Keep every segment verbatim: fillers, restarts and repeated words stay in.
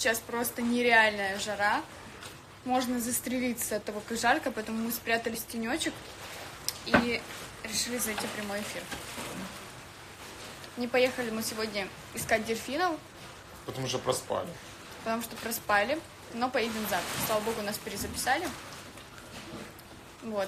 Сейчас просто нереальная жара. Можно застрелиться от того, как жарко, поэтому мы спрятались в тенечек и решили зайти в прямой эфир. Не поехали мы сегодня искать дельфинов. Потому что проспали. Потому что проспали, но поедем завтра. Слава богу, нас перезаписали. Вот.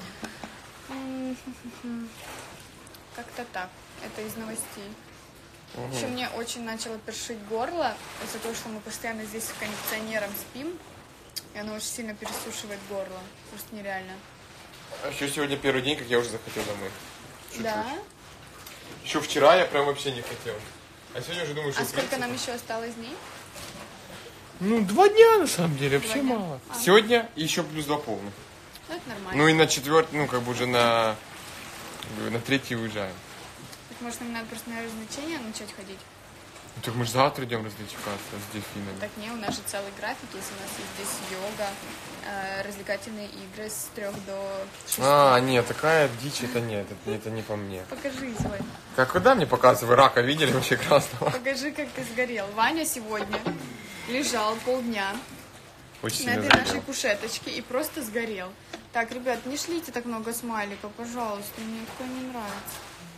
Как-то так. Это из новостей. Угу. Еще мне очень начало першить горло из-за того, что мы постоянно здесь с кондиционером спим. И оно очень сильно пересушивает горло. Просто нереально. А еще сегодня первый день, как я уже захотел домой. Чуть-чуть. Да? Еще вчера я прям вообще не хотел. А сегодня уже думаю, что... А сколько нам еще осталось дней? Ну, два дня, на самом деле, вообще дня. мало. А. Сегодня еще плюс два полных. Ну, это нормально. Ну и на четвертый, ну, как бы уже на... На третий уезжаем. Так, может, нам надо просто на развлечения начать ходить? Ну, так мы же завтра идем развлекаться с дельфинами. Так не, у нас же целый график, если у нас есть здесь йога, э, развлекательные игры с трех до шести. А, нет, такая дичь, это нет, это, это не по мне. Покажи свой. Как куда мне показывай? Рака видели вообще красного? Покажи, как ты сгорел. Ваня сегодня лежал полдня Очень на сильно этой загорел. нашей кушеточке и просто сгорел. Так, ребят, не шлите так много смайликов, пожалуйста, мне такое не нравится.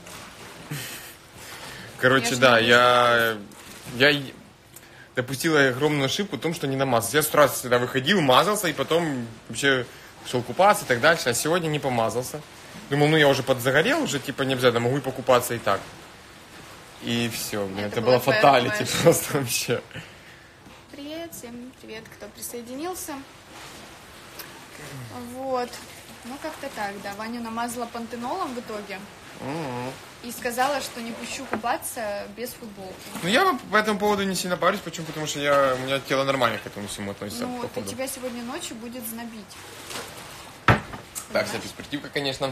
Короче, Я да, же я, я и- допустила огромную ошибку в том, что не намазался. Я с утра всегда выходил, мазался, и потом вообще шел купаться и так дальше. А сегодня не помазался. Думал, ну я уже подзагорел, уже типа не обязательно, могу и покупаться и так. И все, блин, Это это, была было твоя фаталити ошибка. просто вообще. Привет всем, привет, кто присоединился. Вот, ну как-то так, да. Ваню намазала пантенолом в итоге. Мгм. И сказала, что не пущу купаться без футболки. Ну я по этому поводу не сильно парюсь, почему? Потому что я, у меня тело нормально к этому всему относится, Ну, вот у походу. тебя сегодня ночью будет знобить. Так, Понимаешь? вся перспективка, конечно.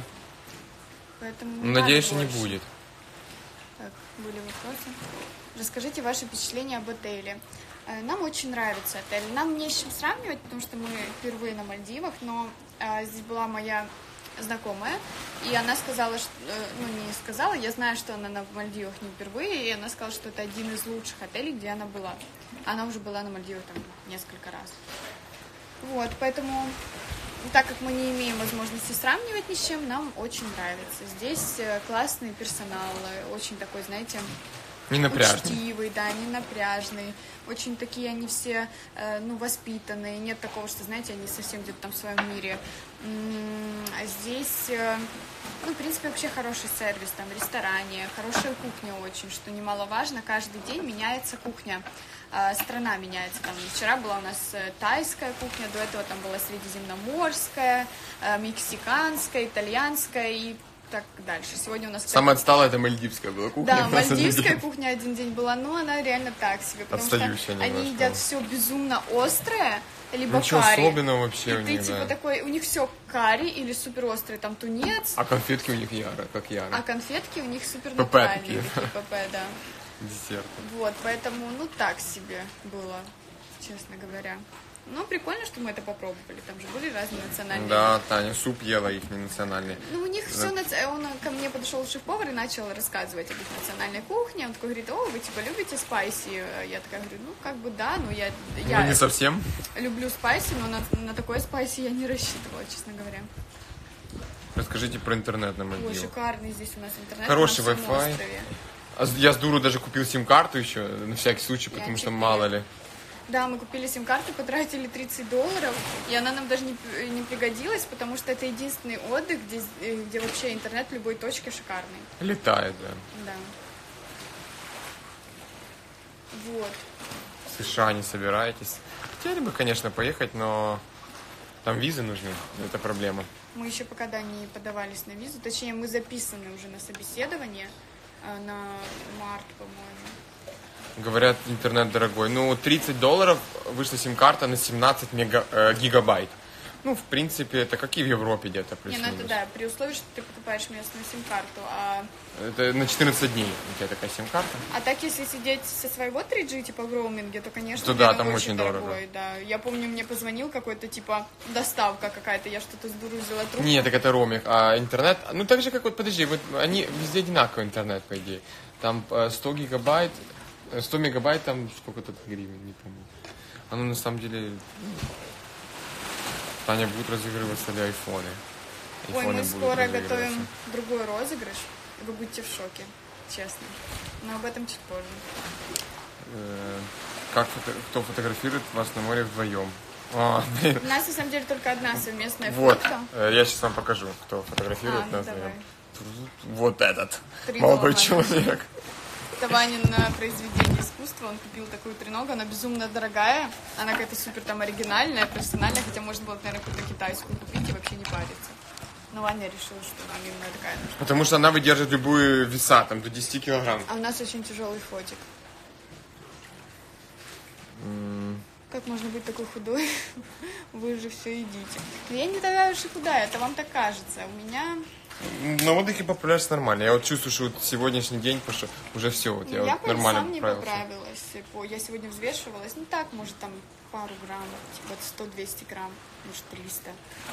Поэтому Ну, надо надеюсь, что не больше. будет. Так, были вопросы. Расскажите ваши впечатления об отеле. Э, Нам очень нравится отель. Нам не с чем сравнивать, потому что мы впервые на Мальдивах, но э, здесь была моя знакомая, и она сказала, что, э, ну не сказала, я знаю, что она на Мальдивах не впервые, и она сказала, что это один из лучших отелей, где она была. Она уже была на Мальдивах там несколько раз. Вот, поэтому, так как мы не имеем возможности сравнивать ни с чем, нам очень нравится. Здесь э, классный персонал, э, очень такой, знаете, Не напряжно. учтивый, да, не напряжный. Очень такие они все, э, ну, воспитанные. Нет такого, что, знаете, они совсем где-то там в своем мире. М, А здесь, э, ну, в принципе, вообще хороший сервис, там, в ресторане, хорошая кухня очень, что немаловажно. Каждый день меняется кухня. Э, Страна меняется. Там, вчера была у нас э, тайская кухня, до этого там была средиземноморская, э, мексиканская, итальянская и так дальше. Сегодня у нас... Самая отсталая это мальдивская была кухня. Да, у нас мальдивская один день. кухня один день была, но она реально так себе, потому Отстающая что немножко. они едят все безумно острое, либо Ничего карри. особенного вообще И у ты них, типа да. такой, у них все карри или супер острый, там тунец, А конфетки у них яро, как яро. а конфетки у них супер ПП натуральные, такие. такие ПП, да. Десерт. Вот, поэтому, ну так себе было, честно говоря. Ну, прикольно, что мы это попробовали, там же были разные национальные. Да, Таня, суп ела их не национальный. Ну, у них все, он ко мне подошел шеф-повар и начал рассказывать об их национальной кухне. Он такой говорит, о, вы типа любите спайси? Я такая говорю, ну, как бы да, но я, я Ну, не совсем. люблю спайси, но на, на такое спайси я не рассчитывала, честно говоря. Расскажите про интернет на Ой, Мальдивах. шикарный здесь у нас интернет. Хороший на всем Wi-Fi. острове. А Я с дуру даже купил сим-карту еще, на всякий случай, Я потому что четыре. мало ли. Да, мы купили сим-карту, потратили тридцать долларов, и она нам даже не, не пригодилась, потому что это единственный отдых, где, где вообще интернет в любой точке шикарный. Летает, да. Да. Вот. В США не собираетесь. Хотели бы, конечно, поехать, но там визы нужны, это проблема. Мы еще пока да, не подавались на визу, точнее, мы записаны уже на собеседование э, на март, по-моему. Говорят, интернет дорогой. Ну, тридцать долларов вышла сим-карта на семнадцать мега, э, гигабайт. Ну, в принципе, это как и в Европе где-то Не, ну плюс-минус. это да, при условии, что ты покупаешь местную сим-карту. А, Это на четырнадцать дней у тебя такая сим-карта. а так, если сидеть со своего три джи, типа в роуминге, то, конечно, То да, это там очень очень дорогой, дорого. да. Я помню, мне позвонил какой-то, типа, доставка какая-то, я что-то с дуру взяла трубку. Нет, так это роуминг. А интернет, ну так же, как вот, подожди, вот они везде одинаковый интернет, по идее. Там э, сто гигабайт, э, сто мегабайт, там сколько тут гривен, не помню. Оно на самом деле... Таня, будут разыгрываться ли айфоны? Ой, Айфоны мы будут скоро разыгрываться. готовим другой розыгрыш, и вы будете в шоке, честно. Но об этом чуть позже. Э, Как фото- кто фотографирует вас на море вдвоем? А, блин. У нас на самом деле только одна совместная Вот, фотка. э, я сейчас вам покажу, кто фотографирует А, ну нас давай. вдвоем. Вот этот Три молодой доллара. человек. Это Ванин на произведение искусства, он купил такую треногу, она безумно дорогая, она какая-то супер там оригинальная, профессиональная, хотя можно было, наверное, какую-то китайскую купить и вообще не париться. Но Ваня решил, что нам именно такая нужна. Потому что она выдержит любую веса, там, до десяти килограмм. А у нас очень тяжелый фотик. Как можно быть такой худой? Вы же все едите. Но я не такая уж и худая, это вам так кажется. У меня... На отдыхе поправляешься нормально. Я вот чувствую, что вот сегодняшний день пошел, уже все, вот я, Ну, я вот прям нормально сам не поправился. поправилась. Типа, я сегодня взвешивалась, ну так, может, там пару грамм, типа сто-двести грамм, может, триста.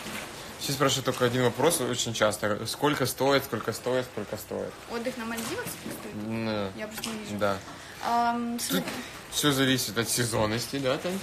Все спрашивают только один вопрос очень часто. Сколько стоит, сколько стоит, сколько стоит? Отдых на Мальдивах стоит? Ну, Я просто не вижу. да. Ам, Тут смотри, все зависит от сезонности, да, Тань?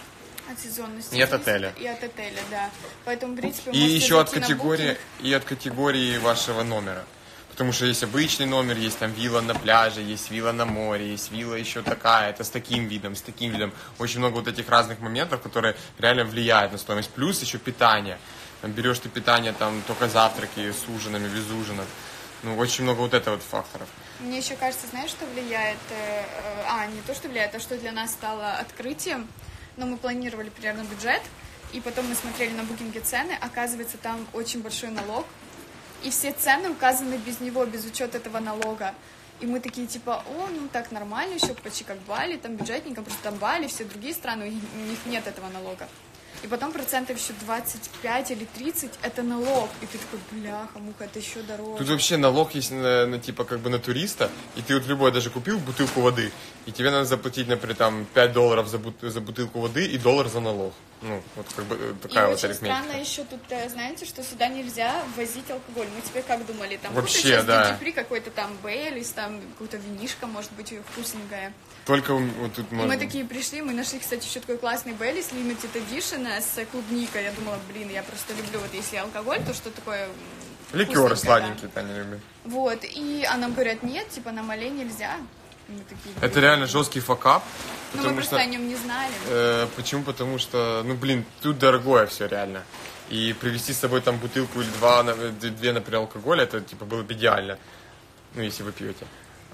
от сезонности. И от зависит, отеля. И от отеля, да. Поэтому, в принципе, И можете еще от зайти на категории, Booking. и от категории вашего номера. Потому что есть обычный номер, есть там вилла на пляже, есть вилла на море, есть вилла еще такая, это с таким видом, с таким видом. Очень много вот этих разных моментов, которые реально влияют на стоимость. Плюс еще питание. Там берешь ты питание, там только завтраки с ужинами, без ужинов. Ну, очень много вот этого вот факторов. Мне еще кажется, знаешь, что влияет? э, э, А, не то, что влияет, а что для нас стало открытием. Но мы планировали примерно бюджет, и потом мы смотрели на букинге цены. Оказывается, там очень большой налог, и все цены указаны без него, без учета этого налога. И мы такие, типа, о, ну так нормально, еще почти как Бали, там бюджетненько, просто там Бали, все другие страны, у них нет этого налога. И потом процентов еще двадцать пять или тридцать это налог. И ты такой, бляха, муха, это еще дороже. Тут вообще налог есть на, на, типа как бы на туриста, и ты вот любой даже купил бутылку воды, и тебе надо заплатить, например, там пять долларов за, бут- за бутылку воды и доллар за налог. Ну, вот как бы э, такая и вот очень арифметика. странно еще тут, э, знаете, что сюда нельзя ввозить алкоголь. Мы теперь как думали, там Вообще, купишь сейчас да. duty-free какой-то там Бейлис, там какая-то винишка, может быть, вкусненькая. Только у- вот тут И можно... мы такие пришли, мы нашли, кстати, еще такой классный Бейлис, Limited Edition с клубникой. Я думала, блин, я просто люблю, вот если алкоголь, то что такое м, Ликеры вкусненькое, сладенькие, Таня любит. да. Вот, и а нам говорят, нет, типа на Мале нельзя. И мы такие, Это блин. реально жесткий факап, Ну, мы потому просто что... о нем не знали. Э, почему? Потому что, ну, блин, тут дорогое все реально. И привезти с собой там бутылку или два, на- две, например, алкоголя, это, типа, было бы идеально. Ну, если вы пьете.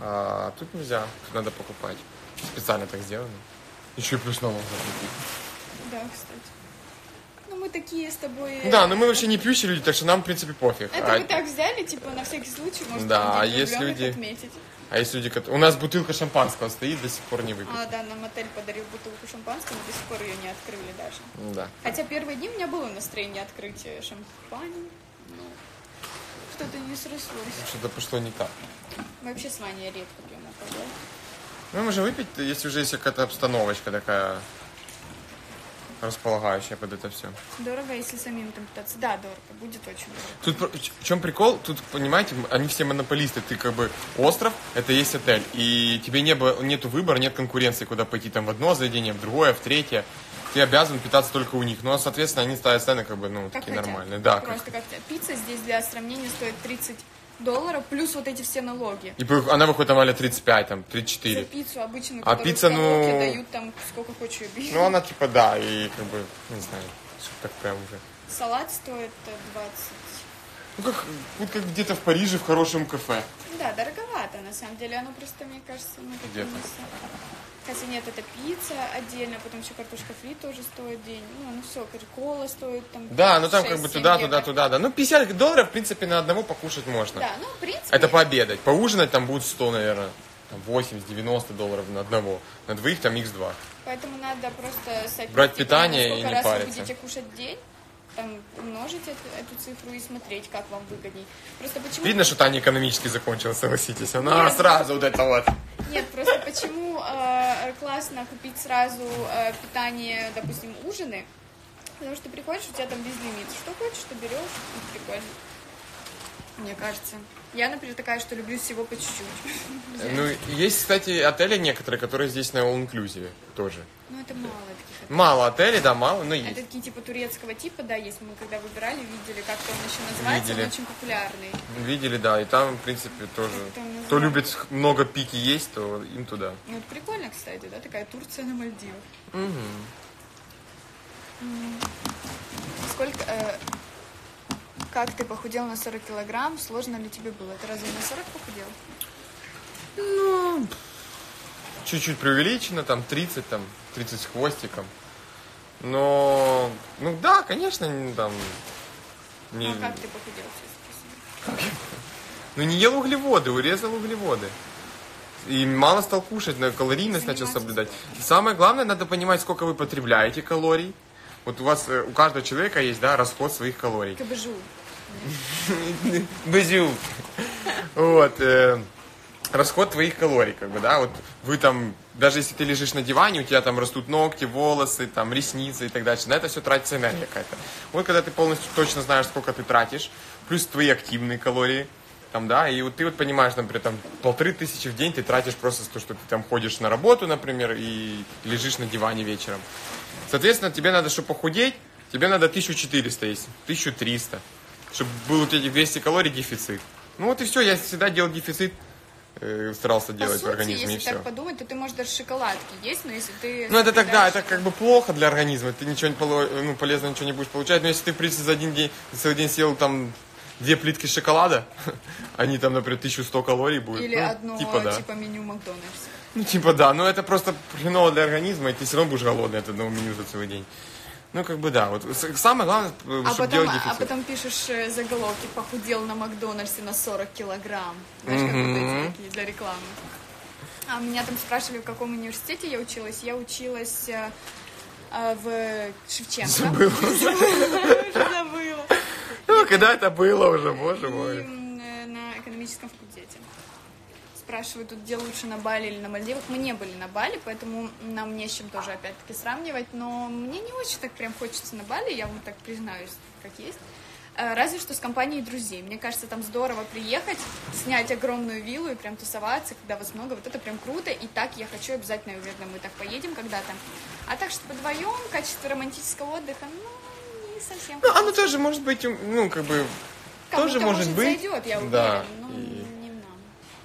А тут нельзя, тут надо покупать. Специально так сделано. Еще и плюс налог заплатить. Да, кстати. Ну, мы такие с тобой... Да, но мы вообще не пьющие люди, так что нам, в принципе, пофиг. Это а, мы так взяли, типа, на всякий случай, может, Да, там а где-то есть влюблённых люди- отметить. а есть люди, которые... У нас бутылка шампанского стоит, до сих пор не выпита. А, да, нам отель подарил бутылку шампанского, мы до сих пор ее не открыли даже. Да. Хотя первые дни у меня было настроение открыть э, шампань, но что-то не срослось. Что-то пошло не так. Мы вообще с Ваней редко пьем алкоголь. Ну, мы можем выпить, если уже есть какая-то обстановочка такая располагающая под это все. Дорого, если самим там питаться. Да, дорого, будет очень дорого. Тут про- в чем прикол? Тут, понимаете, они все монополисты. Ты как бы остров, это есть отель. И тебе не было, нету выбора, нет конкуренции, куда пойти там в одно заведение, в другое, в третье. Ты обязан питаться только у них. Ну, а, соответственно, они ставят цены как бы, ну, Как такие хотят. нормальные. Да, как- Просто как пицца здесь для сравнения стоит тридцать долларов, плюс вот эти все налоги. И по- она выходит там а тридцать пять, там, тридцать За четыре. пиццу обычно, А которую пицца, в Колоке ну- дают там сколько хочешь бери. Ну, она типа, да, и как бы, не знаю, что так прям уже. Салат стоит э, двадцать. Ну, как, вот как где-то в Париже в хорошем кафе. Да, дороговато на самом деле. Оно просто, мне кажется, ну такое Где-то. мясо. Хотя нет, это пицца отдельно, потом еще картошка фри тоже стоит день. Ну, ну все, кола стоит там. Да, ну там как бы шесть-семь туда, евро. туда, туда, да. Ну, пятьдесят долларов, в принципе, на одного покушать можно. Да, ну в принципе. Это пообедать. Поужинать там будет сто, наверное, там восемьдесят-девяносто долларов на одного. На двоих там икс два. Поэтому надо просто соотнести, Брать питание сколько и не раз париться. вы будете кушать в день, там умножить эту, эту цифру и смотреть, как вам выгодней. Просто почему... Видно, что Таня экономически закончила, согласитесь. Она Нет. сразу вот это вот. Нет, просто почему э, классно купить сразу э, питание, допустим, ужины, потому что ты приходишь, у тебя там безлимит. Что хочешь, что берешь, и прикольно. мне кажется. Я, например, такая, что люблю всего по чуть-чуть. Ну, есть, кстати, отели некоторые, которые здесь на all-inclusive тоже. Ну, это мало таких отелей. Мало отелей, да, мало, но Это есть. такие типа турецкого типа, да, есть. Мы когда выбирали, видели, как он еще называется, Видели. он очень популярный. Видели, да, и там, в принципе, тоже. Как там Кто называется? любит много пики есть, то им туда. Ну, это прикольно, кстати, да, такая Турция на Мальдивах. Угу. Сколько... э, как ты похудел на сорок килограмм? Сложно ли тебе было? Ты разве на сорок похудел? Ну, чуть-чуть преувеличено, там тридцать, там тридцать с хвостиком. Но, ну да, конечно, не, там... Не, Ну, а как ты похудел, честно? ну не ел углеводы, урезал углеводы. И мало стал кушать, на калорийность начал Заниматься соблюдать. И самое главное, надо понимать, сколько вы потребляете калорий. Вот у вас, э, у каждого человека есть, да, расход своих калорий. КБЖУ. Базю. Вот. э, Расход твоих калорий, как бы, да, вот вы там, даже если ты лежишь на диване, у тебя там растут ногти, волосы, там, ресницы и так дальше, на это все тратится энергия какая-то. Вот когда ты полностью точно знаешь, сколько ты тратишь, плюс твои активные калории, там, да, и вот ты вот понимаешь, например, там, полторы тысячи в день ты тратишь просто за то, что ты там ходишь на работу, например, и лежишь на диване вечером. Соответственно, тебе надо, чтобы похудеть, тебе надо тысяча четыреста есть, тысяча триста, чтобы был у тебя двести калорий дефицит. Ну вот и все, я всегда делал дефицит, э, старался По делать сути, в организме, и если все. так подумать, то ты можешь даже шоколадки есть, но если ты... Ну это тогда, съедаешь- это как бы плохо для организма, ты ничего не поло- ну, полезного ничего не будешь получать, но если ты, в принципе, за один день, целый день съел там две плитки шоколада, они там, например, тысяча сто калорий будет. Или ну, одно, типа, да. типа, меню Макдональдса. Ну, типа, да, но это просто хреново для организма, и ты все равно будешь голодный от одного меню за целый день. Ну, как бы, да, вот с- самое главное, чтобы А потом, делать а дефицит. потом пишешь э, заголовки «Похудел на Макдональдсе на сорок килограмм». Знаешь, как вот эти такие для рекламы. А меня там спрашивали, в каком университете я училась. Я училась э, э, в Шевченко. Забыла. Уже забыла. Ну, когда это было уже, боже И мой. м, э, на экономическом факультете. Спрашивают, тут где лучше, на Бали или на Мальдивах. Мы не были на Бали, поэтому нам не с чем тоже опять-таки сравнивать. Но мне не очень так прям хочется на Бали, я вам так признаюсь, как есть. Э, Разве что с компанией друзей. Мне кажется, там здорово приехать, снять огромную виллу и прям тусоваться, когда вас много. Вот это прям круто. И так я хочу обязательно, уверена, мы так поедем когда-то. А так что вдвоем, в качестве романтического отдыха, ну, не совсем. Ну, оно тоже может быть, ну, как бы, тоже Кому-то, может быть. зайдет, я Да, уверена, но и- не нам.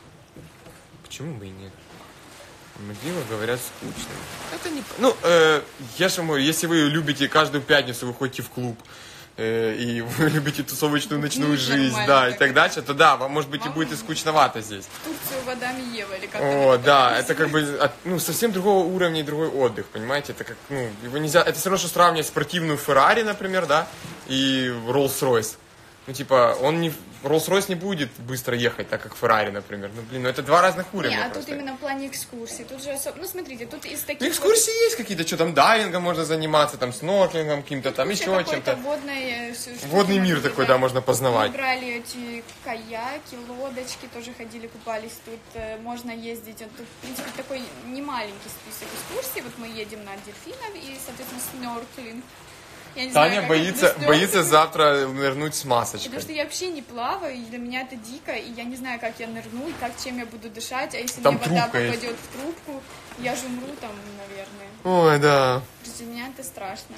Почему бы и нет? Мальдивы, говорят, скучно. Это не... Ну, э, я же говорю, если вы любите каждую пятницу, вы ходите в клуб, э, и вы любите тусовочную ночную Ну, жизнь, нормально да, и так. так дальше, то да, вам, может быть, и Вам- будет и скучновато здесь. Турцию водами Ева или как О, да, это как бы, от- ну, совсем другого уровня и другой отдых, понимаете? Это как, ну, его нельзя... Это все равно, что сравнивать спортивную Феррари, например, да, и Rolls-Royce. Ну, типа, он не... Rolls-Royce не будет быстро ехать, так как Феррари, например. Ну, блин, ну это два разных уровня Не, а тут просто. именно в плане экскурсий. Тут же особо... Ну, смотрите, тут из таких... Ну, экскурсии есть какие-то, что там, дайвингом можно заниматься, там, снорклингом каким-то, там, куча еще какой-то чем-то. водной, э, с- штуки Водный мир могли, такой, да, можно познавать. Мы брали эти каяки, лодочки, тоже ходили, купались. Тут э, можно ездить. Вот тут, в принципе, такой немаленький список экскурсий. Вот мы едем на дельфинов и, соответственно, снорклинг. Я не знаю, Таня как боится, это снорклинг. боится завтра нырнуть с масочкой. Потому что я вообще не плаваю, и для меня это дико, и я не знаю, как я нырну, и как, чем я буду дышать, а если Там мне вода трубка есть. попадет в трубку, я же умру там, наверное. Ой, да. То есть для меня это страшно.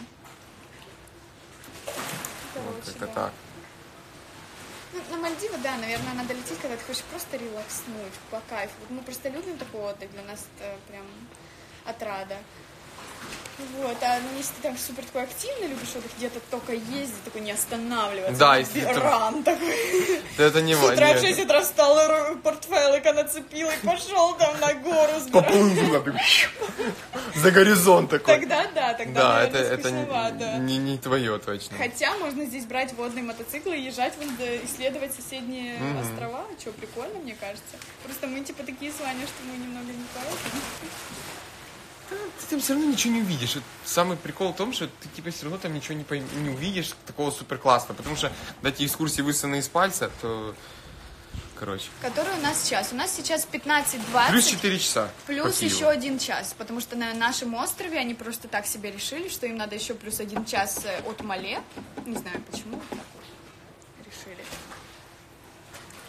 Короче, Вот это да. так. Ну, на Мальдивы, да, наверное, надо лететь, когда ты хочешь просто релакснуть, по кайфу. Вот мы просто любим такой отдых, для нас это прям отрада. Вот, а если ты там супер такой активный любишь отдых, где-то только ездить, такой не останавливаться. Да, как если ты- ран такой. Это не С утра в нет. шесть утра встал, ру- портфелика нацепил и пошел там на гору сбирать. Поплыл туда, за горизонт такой. Тогда да, тогда, Да, это, наверное, это скучновато. не, не твое точно. Хотя можно здесь брать водные мотоциклы и езжать в Индо- исследовать соседние острова. Что, прикольно, мне кажется. Просто мы типа такие с Ваней, что мы немного не поэтому. Ты там все равно ничего не увидишь. Вот самый прикол в том, что ты типа все равно там ничего не, пойм- не увидишь такого супер классного. Потому что когда эти экскурсии высосаны из пальца, то... Короче. Который у нас сейчас. У нас сейчас пятнадцать двадцать. Плюс четыре часа. Плюс по Киеву. еще один час, потому что на нашем острове они просто так себе решили, что им надо еще плюс один час э, от Мале. Не знаю почему так решили.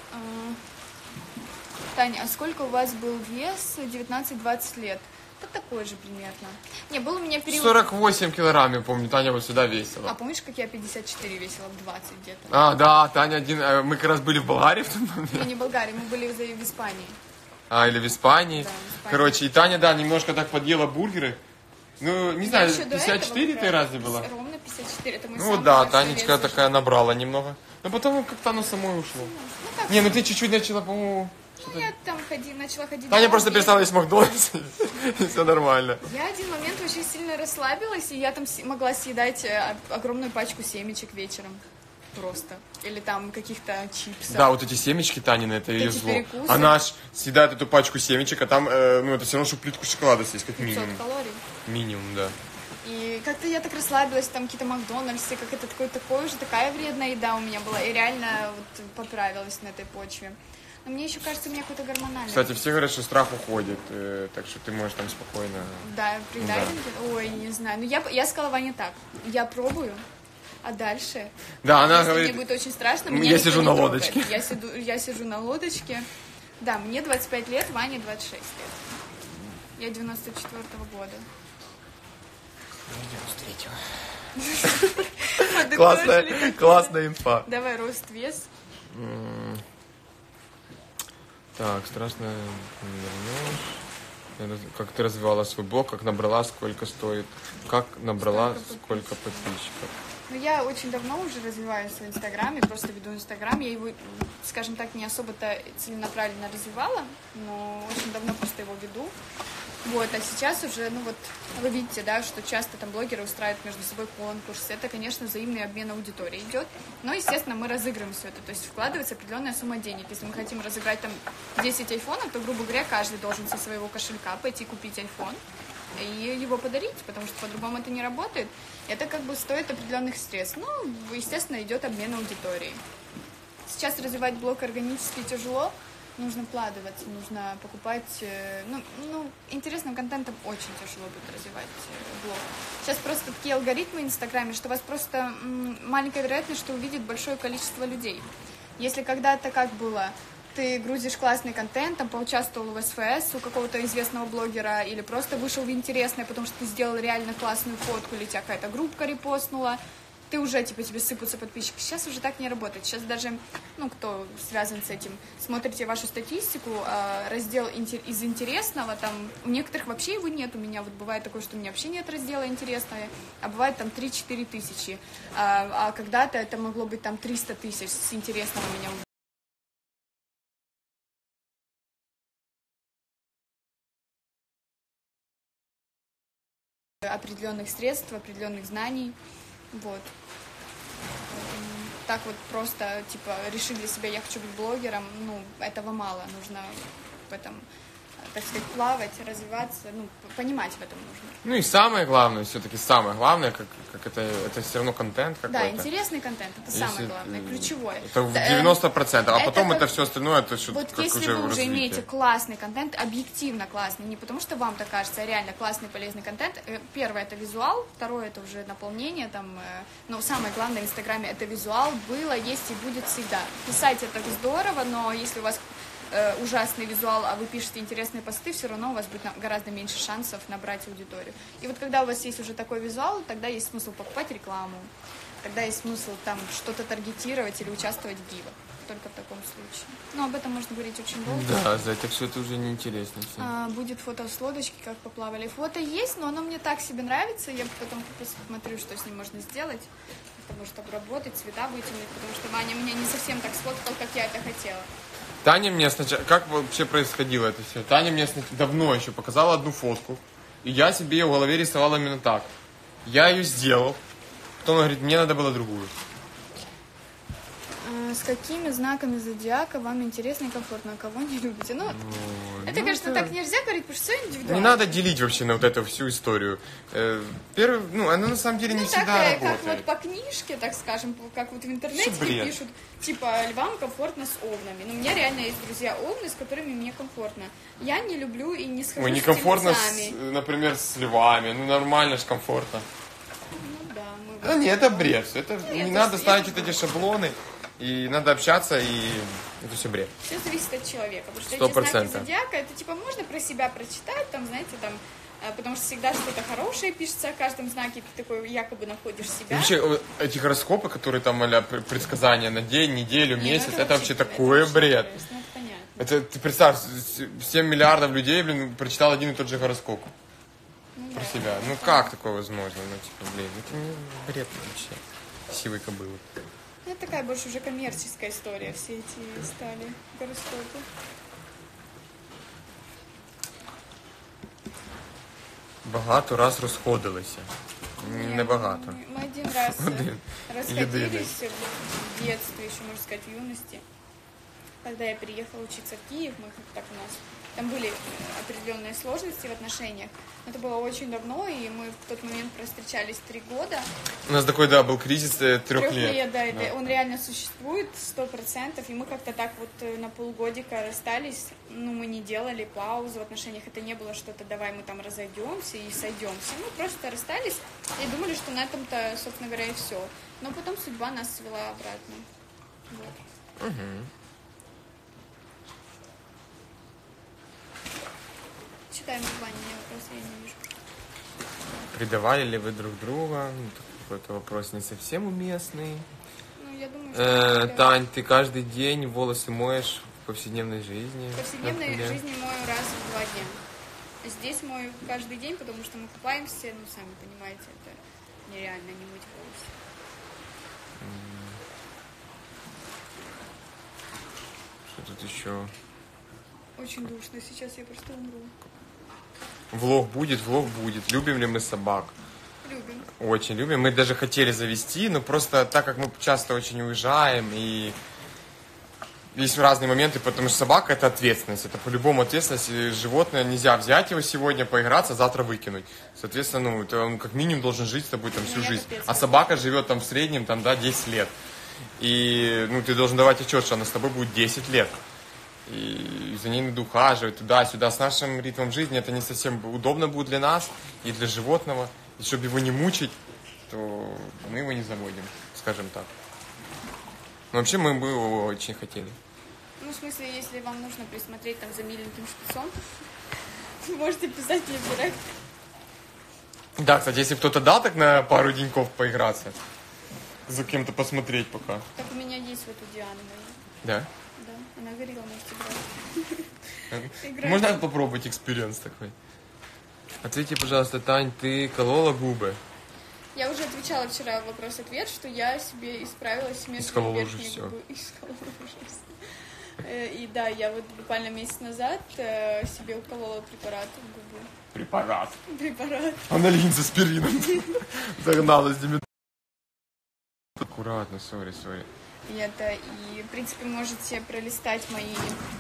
А, Таня, а сколько у вас был вес девятнадцать-двадцать лет? Да такой же примерно. Не, был у меня период... сорок восемь килограмм, я помню, Таня вот сюда весила. А помнишь, как я пятьдесят четыре весила в двадцать где-то? А, да, Таня один... Мы как раз были в Болгарии в тот момент. Не, не в Болгарии, мы были в в Испании. А, или в Испании. Да, в Испании. Короче, и Таня, да, немножко так подъела бургеры. Ну, не Я знаю, еще до пятьдесят четыре этого ты была- разве была? Ровно пятьдесят четыре, это мой Ну самый вот да, большой Танечка вес такая набрала немного. Но потом как-то оно самой ушло. Ну, как Не, ну ты чуть-чуть начала, по-моему... Ну, я там ходи, начала ходить... Таня домой, просто и- перестала есть Макдональдс, и все нормально. Я один момент очень сильно расслабилась, и я там с- могла съедать э, огромную пачку семечек вечером. Просто. Или там каких-то чипсов. Да, вот эти семечки Танины, это ее эти зло. перекусы. Она аж съедает эту пачку семечек, а там, э, ну, это все равно, что плитку шоколада съесть, как пятьсот минимум. калорий. Минимум, да. И как-то я так расслабилась, там какие-то Макдональдсы, как это такой, такой уже, такая вредная еда у меня была. И реально вот поправилась на этой почве. Но мне еще кажется, у меня какой-то гормональный. Кстати, все говорят, что страх уходит, э, так что ты можешь там спокойно... Да, при Да. дайвинге? Ой, не знаю. Ну, я, я сказала Ване так. Я пробую, а дальше... Да, она если говорит... мне будет очень страшно, «Я меня никто сижу не на трогает». лодочке. Я, сиду, я сижу на лодочке. Да, мне двадцать пять лет, Ване двадцать шесть лет. Я девяносто четвёртого года. Классная, классная инфа. Давай, рост, вес. Так, страшно не вернешь. Как ты развивала свой блог, как набрала, сколько стоит, как набрала, Сколько сколько подписчиков. Ну, я очень давно уже развиваю свой Инстаграм, я просто веду Инстаграм. Я его, скажем так, не особо-то целенаправленно развивала, но очень давно просто его веду. Вот, а сейчас уже, ну вот, вы видите, да, что часто там блогеры устраивают между собой конкурсы. Это, конечно, взаимный обмен аудиторией идет. Но, естественно, мы разыгрываем все это. То есть вкладывается определенная сумма денег. Если мы хотим разыграть там десять айфонов, то, грубо говоря, каждый должен со своего кошелька пойти купить айфон и его подарить, потому что по-другому это не работает. Это как бы стоит определенных средств. Ну, естественно, идет обмен аудиторией. Сейчас развивать блог органически тяжело. Нужно вкладываться, нужно покупать, э, ну, ну, интересным контентом очень тяжело будет развивать э, блог. Сейчас просто такие алгоритмы в Инстаграме, что у вас просто м, маленькая вероятность, что увидит большое количество людей. Если когда-то как было, ты грузишь классный контент, там поучаствовал в СФС у какого-то известного блогера, или просто вышел в интересное, потому что ты сделал реально классную фотку, или тебя какая-то группа репостнула, ты уже, типа, тебе сыпутся подписчики. Сейчас уже так не работает. Сейчас даже, ну, кто связан с этим, смотрите вашу статистику, раздел из интересного, там, у некоторых вообще его нет. У меня вот бывает такое, что у меня вообще нет раздела интересного, а бывает там три-четыре тысячи. А, а когда-то это могло быть там триста тысяч с интересного у меня. Определенных средств, определенных знаний. Вот. Так вот просто, типа, решить для себя, я хочу быть блогером, ну, этого мало. Нужно в этом, так сказать, плавать, развиваться, ну, понимать в этом нужно. Ну и самое главное, все-таки самое главное, как, как это, это все равно контент какой-то. Да, интересный контент, это Если, самое главное, ключевое. Это в Да, девяносто процентов, а это потом как- это все остальное, это что Вот как если уже вы уже развитие. имеете классный контент, объективно классный, не потому что вам так кажется, а реально классный, полезный контент. э, Первое — это визуал, второе — это уже наполнение, там, э, но самое главное в Инстаграме — это визуал, было, есть и будет всегда. Писать — это здорово, но если у вас э, ужасный визуал, а вы пишете интересные посты, все равно у вас будет на- гораздо меньше шансов набрать аудиторию. И вот когда у вас есть уже такой визуал, тогда есть смысл покупать рекламу, тогда есть смысл там что-то таргетировать или участвовать в гивах. Только в таком случае. Но об этом можно говорить очень долго. Да, за это все это уже неинтересно. Всем. А, будет фото с лодочки, как поплавали. Фото есть, но оно мне так себе нравится. Я потом посмотрю, что с ним можно сделать. Потому что обработать, цвета вытянуть. Потому что Ваня меня не совсем так сфоткал, как я это хотела. Таня мне сначала... Как вообще происходило это все? Таня мне снач- давно еще показала одну фотку, и я себе ее в голове рисовал именно так. Я ее сделал, потом она говорит, мне надо было другую. А, с какими знаками зодиака вам интересно и комфортно, а кого не любите? Ну, Ой, это, ну, конечно, это- так нельзя говорить, потому что все индивидуально. Не надо делить вообще на вот эту всю историю. Э, Первый, ну, она на самом деле не Ну, всегда так, э, работает. как вот по книжке, так скажем, по- как вот в интернете Что бред? пишут, типа, львам комфортно с овнами. Но у меня реально есть друзья овны, с которыми мне комфортно. Я не люблю и не схожу Ой, с некомфортно, с, тельцами. например, с львами. Ну, нормально же, комфортно. Ну да, мы... Да нет, это бред. Это, не это надо ж- ставить это вот эти шаблоны. и надо общаться, и это все бред. Все зависит от человека, потому что Сто эти знаки процентов. зодиака, это типа можно про себя прочитать, там, знаете, там, а, потому что всегда что-то хорошее пишется о каждом знаке, ты такой якобы находишь И себя. вообще, э, эти гороскопы, которые там, а-ля, пр- предсказания на день, неделю, Не, ну месяц, это вообще это такой вообще бред. жесть, ну, это понятно. Это, ты представь, с- семь миллиардов людей, блин, прочитал один и тот же гороскоп Ну, про да. себя. Ну как такое возможно? Ну, типа, блин, это не бред вообще. Сивой кобылы. Ну, это такая больше уже коммерческая история, все эти стали гороскопы. Багато раз розходилися. Небагато. Мы, мы один раз э, Один. расходились в детстве, еще можно сказать, в юности. Когда я переехала учиться в Киев, мы как так у нас там были э, определенные сложности в отношениях. Это было очень давно, и мы в тот момент простречались три года. У нас такой, да, был кризис э, трех Трех лет. лет, да, это, он реально существует, сто процентов. И мы как-то так вот э, на полгодика расстались. Ну, мы не делали паузу в отношениях. Это не было что-то, давай мы там разойдемся и сойдемся. Мы просто расстались и думали, что на этом-то, собственно говоря, и все. Но потом судьба нас свела обратно. Вот. Угу. Читаем название, вопрос я не вижу. Предавали ли вы друг друга? Ну, какой-то вопрос не совсем уместный. Ну, я думаю, что... Э, да. Тань, ты каждый день волосы моешь в повседневной жизни? В повседневной например? жизни мою раз в два дня. Здесь мою каждый день, потому что мы купаемся, ну, сами понимаете, это нереально не мыть волосы. Что тут еще? Очень душно, сейчас я просто умру. Влог будет, влог будет. Любим ли мы собак? Любим. Очень любим. Мы даже хотели завести, но просто так как мы часто очень уезжаем и есть разные моменты, потому что собака это ответственность. Это по-любому ответственность. И животное нельзя взять его сегодня, поиграться, завтра выкинуть. Соответственно, ну, это он как минимум должен жить с тобой там всю Ну, я жизнь. капец, А собака живет там в среднем там, да, десять лет. И ну, ты должен давать отчет, что она с тобой будет десять лет. И за ней надо ухаживать туда-сюда. С нашим ритмом жизни это не совсем удобно будет для нас и для животного. И чтобы его не мучить, то мы его не заводим, скажем так. Но вообще мы бы его очень хотели. Ну, в смысле, если вам нужно присмотреть там за миленьким шпицом, вы можете писать мне в директ. Да, кстати, если кто-то дал так на пару деньков поиграться, за кем-то посмотреть пока. Так у меня есть вот у Дианы моя. Да? Да, она говорила, можете брать. Играть. Можно попробовать экспириенс такой? Ответьте, пожалуйста, Тань, ты колола губы? Я уже отвечала вчера в вопрос-ответ, что я себе исправилась между Исколола уже верхней всё. губы. Исколола уже всё. Э, И да, я вот буквально месяц назад э, себе уколола препарат в губу. Препарат. Препарат. Анальгин с аспирином. Загнала с Димит. Аккуратно, сори, сори. И это, и, в принципе, можете пролистать мои...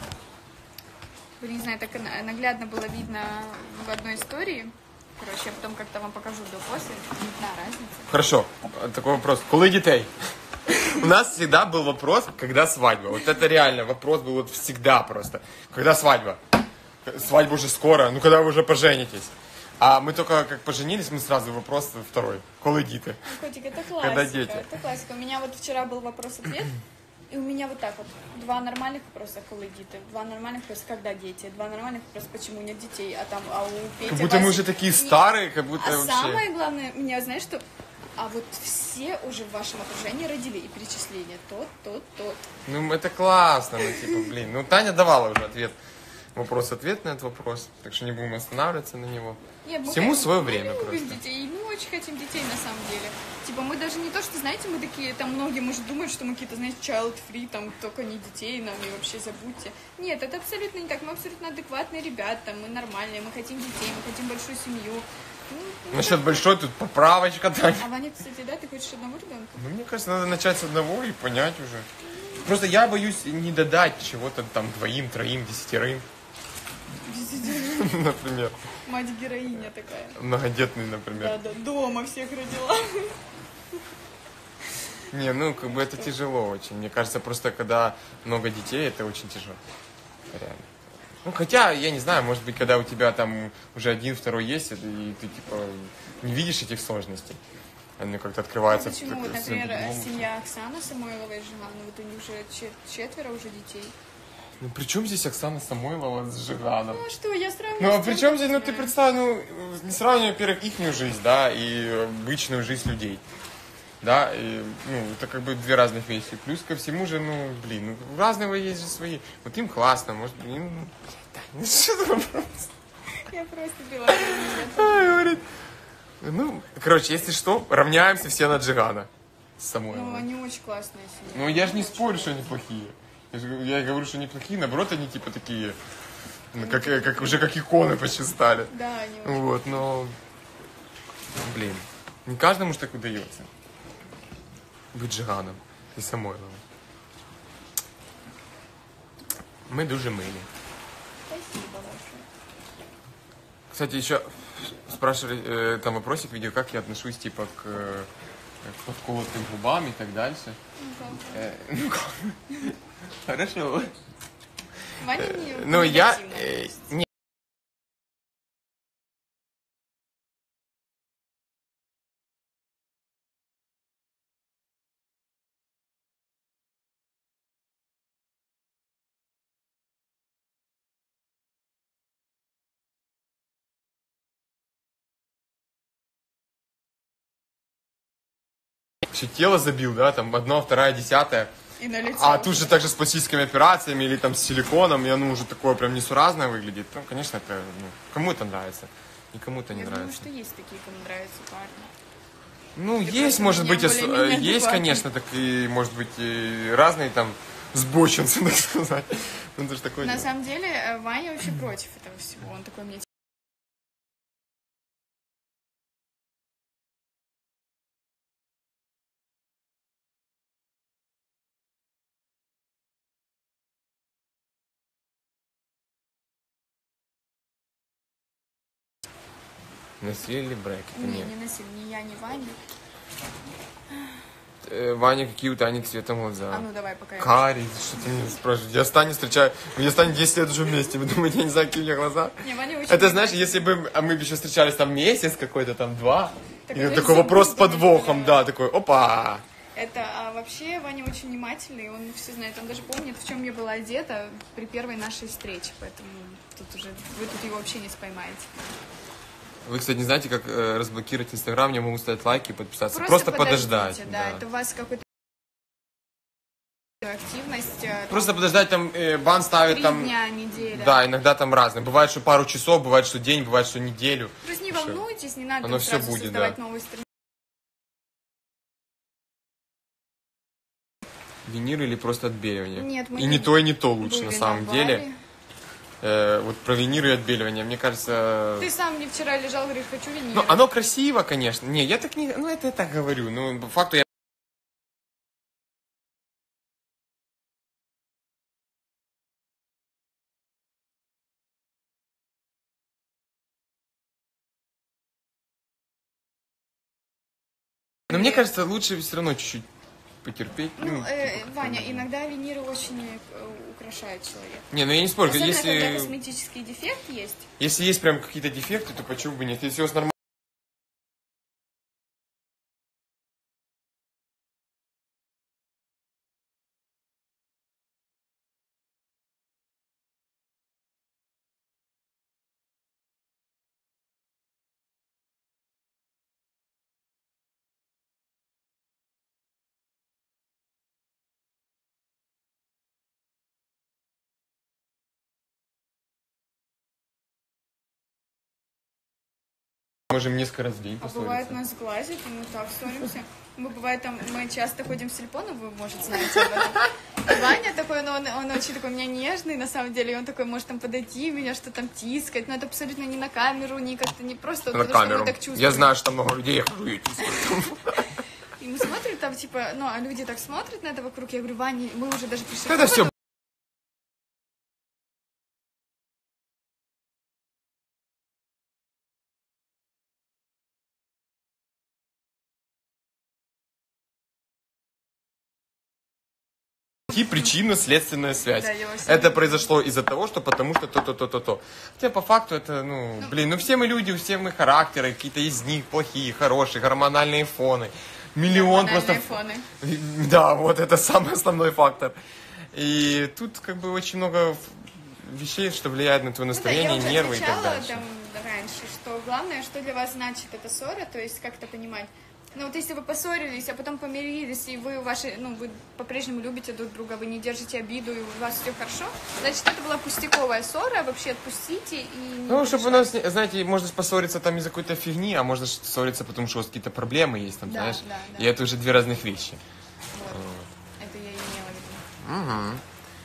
Блин, не знаю, так на- наглядно было видно в одной истории. Короче, я потом как-то вам покажу до-после. Видна разница. Хорошо, такой вопрос. Коли детей? У нас всегда был вопрос, когда свадьба. Вот это реально вопрос был вот всегда просто. Когда свадьба? Свадьба уже скоро, ну когда вы уже поженитесь? А мы только как поженились, мы сразу вопрос второй. Коли дети? Котик, это Когда классика. дети? Это классика. У меня вот вчера был вопрос-ответ, и у меня вот так вот. Два нормальных вопроса, коли дети. Два нормальных вопроса, когда дети. Два нормальных вопроса, почему нет детей. А там, а у Пети... Как будто мы Васи- уже такие Не, старые, как будто А вообще... самое главное, меня, знаешь, что... А вот все уже в вашем окружении родили и перечисления. Тот, тот, тот. Ну, это классно, ну, типа, блин. Ну, Таня давала уже ответ. Вопрос-ответ на этот вопрос. Так что не будем останавливаться на него. Нет, мы Всему хотим- свое мы время любим просто. детей, мы очень хотим детей на самом деле. Типа мы даже не то, что, знаете, мы такие, там многие, может, думают, что мы какие-то, знаете, child-free, там, только не детей нам и вообще забудьте. Нет, это абсолютно не так, мы абсолютно адекватные ребята, мы нормальные, мы хотим детей, мы хотим большую семью. Ну, ну, Насчет так. большой тут поправочка, Таня. А Ваня, кстати, да, ты хочешь одного ребенка? Ну, мне кажется, надо начать с одного и понять уже. Просто я боюсь не додать чего-то там двоим, троим, десятерым. Например. Мать-героиня такая. Многодетный, например. Да, да, дома всех родила. Не, ну, как бы это тяжело очень. Мне кажется, просто когда много детей, это очень тяжело. Реально. Ну, хотя, я не знаю, может быть, когда у тебя там уже один, второй есть, и ты, типа, не видишь этих сложностей. они как-то А открываются. почему, так- вот, например, по-другому. семья Оксаны Самойловой и жена, ну вот у них уже чет- четверо уже детей. Ну при чем здесь Оксана Самойлова с Жиганом? Ну а что, я сравниваю Ну а с при тем, чем как здесь, ну ты знаю. представь, ну не сравнивай, во-первых, ихнюю жизнь, да, и обычную жизнь людей. Да, и, ну, это как бы две разных вещи. Плюс ко всему же, ну, блин, ну, у разного есть же свои. Вот им классно, может, им, ну, ну, что за вопрос? Я просто била. Ай, говорит. Ну, короче, если что, равняемся все на Джигана с Ну, Самойловым. они очень классные семьи. Ну, я же не спорю, что они плохие. Я, же- я говорю, что они плохие, наоборот, они типа такие, ну, как, э, как, уже как иконы почти стали. Да, они очень. Вот, но, блин, не каждому же так удается быть Джиганом и Самойловым. Мы дуже милі. Спасибо большое. Кстати, еще спрашивали, э, там вопросик видео, как я отношусь, типа, к, э, к подколотым губам и так дальше. Ну, как? Э, ну, как? Хорошо. Ваня не Ну, я... негативно э, относится. не. Все тело забил, да, там одно, вторая, десятая. И на лицо. А тут же также с пластическими операциями или там с силиконом, и оно уже такое прям несуразное выглядит. Ну, конечно, это, ну, кому это нравится, никому это не Я думаю, нравится. что есть такие, кому нравятся парни. Ну, Ты есть, просто может не быть, ос- более-менее э, есть, адекватный. конечно, такие, может быть, и разные там сбочинцы, так сказать. Ну, это же такое На дело. самом деле, э, Ваня вообще против этого всего. Он такой мне Носили брекеты? не, Нет. не носил ни я, ни Ваня. Э, Ваня, какие у Тани цветом глаза? А ну давай, пока я... Карий, что ты меня спрашиваешь? Я с Таней встречаю, я с Таней десять лет уже вместе, вы думаете, я не знаю, какие у меня глаза? Не, Ваня очень Это, знаешь, внимательный. если бы а мы бы еще встречались там месяц какой-то, там два, Так и это такой из-за вопрос с губ, подвохом, да. да, такой, опа! Это, а вообще, Ваня очень внимательный, он все знает, он даже помнит, в чем я была одета при первой нашей встрече, поэтому тут уже, вы тут его вообще не споймаете. Вы, кстати, не знаете, как э, разблокировать Инстаграм, мне могут ставить лайки и подписаться. Просто, Просто, подождать. подождите, да, это у вас какой-то активность, э, Просто подождать, там э, бан ставит три там. дня, неделя. Да, иногда там разные. Бывает, что пару часов, бывает, что день, бывает, что неделю. Просто не Всё. волнуйтесь, не надо Оно там всё сразу будет, создавать да. новую страницу. Винир или просто отбеливание? Нет, мы и не не то, и не то лучше, Были на самом на деле. Бали. Э, вот про винир и отбеливание, мне кажется... Ты сам мне вчера лежал, говоришь, хочу винир. Ну, оно красиво, конечно. Не, я так не... Ну, это я так говорю. Ну, по факту я... Но мне кажется, лучше все равно чуть-чуть потерпеть. Ну, Ну, э, типа, как-то, Ваня, ну. иногда виниры очень э, украшают человека. Не, ну я не спорю. Особенно, когда Если, косметический дефект есть. если есть прям какие-то дефекты, то почему бы нет? Если у вас нормально... Можем несколько раз в день А бывает поссориться. нас сглазит, и мы так ссоримся. Мы бывает там, мы часто ходим в сельпо, вы, может, знаете об этом. И Ваня такой, ну, он, он очень такой у меня нежный, на самом деле, и он такой может там подойти, меня что там тискать, но это абсолютно не на камеру, не как-то не просто, На потому что камеру. мы так чувствуем. Я знаю, что там много людей, я хожу, я тискаю. И мы смотрим там, типа, ну, а люди так смотрят на это вокруг, я говорю, Ваня, мы уже даже пришли к Это все. выводу, найти причинно-следственную связь. Да, я во всем Это верю. произошло из-за того, что потому что то-то-то-то-то. Хотя по факту это, ну, блин, ну все мы люди, все мы характеры, какие-то из них плохие, хорошие, гормональные фоны. Миллион просто... Гормональные фоны. Да, вот это самый основной фактор. И тут как бы очень много вещей, что влияет на твое настроение, ну, да, я нервы уже и так отвечала дальше. там раньше, что главное, что для вас значит эта ссора, то есть как-то понимать. Ну вот если вы поссорились, а потом помирились, и вы ваши, ну вы по-прежнему любите друг друга, вы не держите обиду, и у вас все хорошо, значит это была пустяковая ссора, вообще отпустите и не Ну, чтобы у нас, переживайте. знаете, можно поссориться там из-за какой-то фигни, а можно ссориться, потому что у вас какие-то проблемы есть, там, Да, знаешь. да, да. И это уже две разных вещи. Вот. Это я и имела в виду. Угу.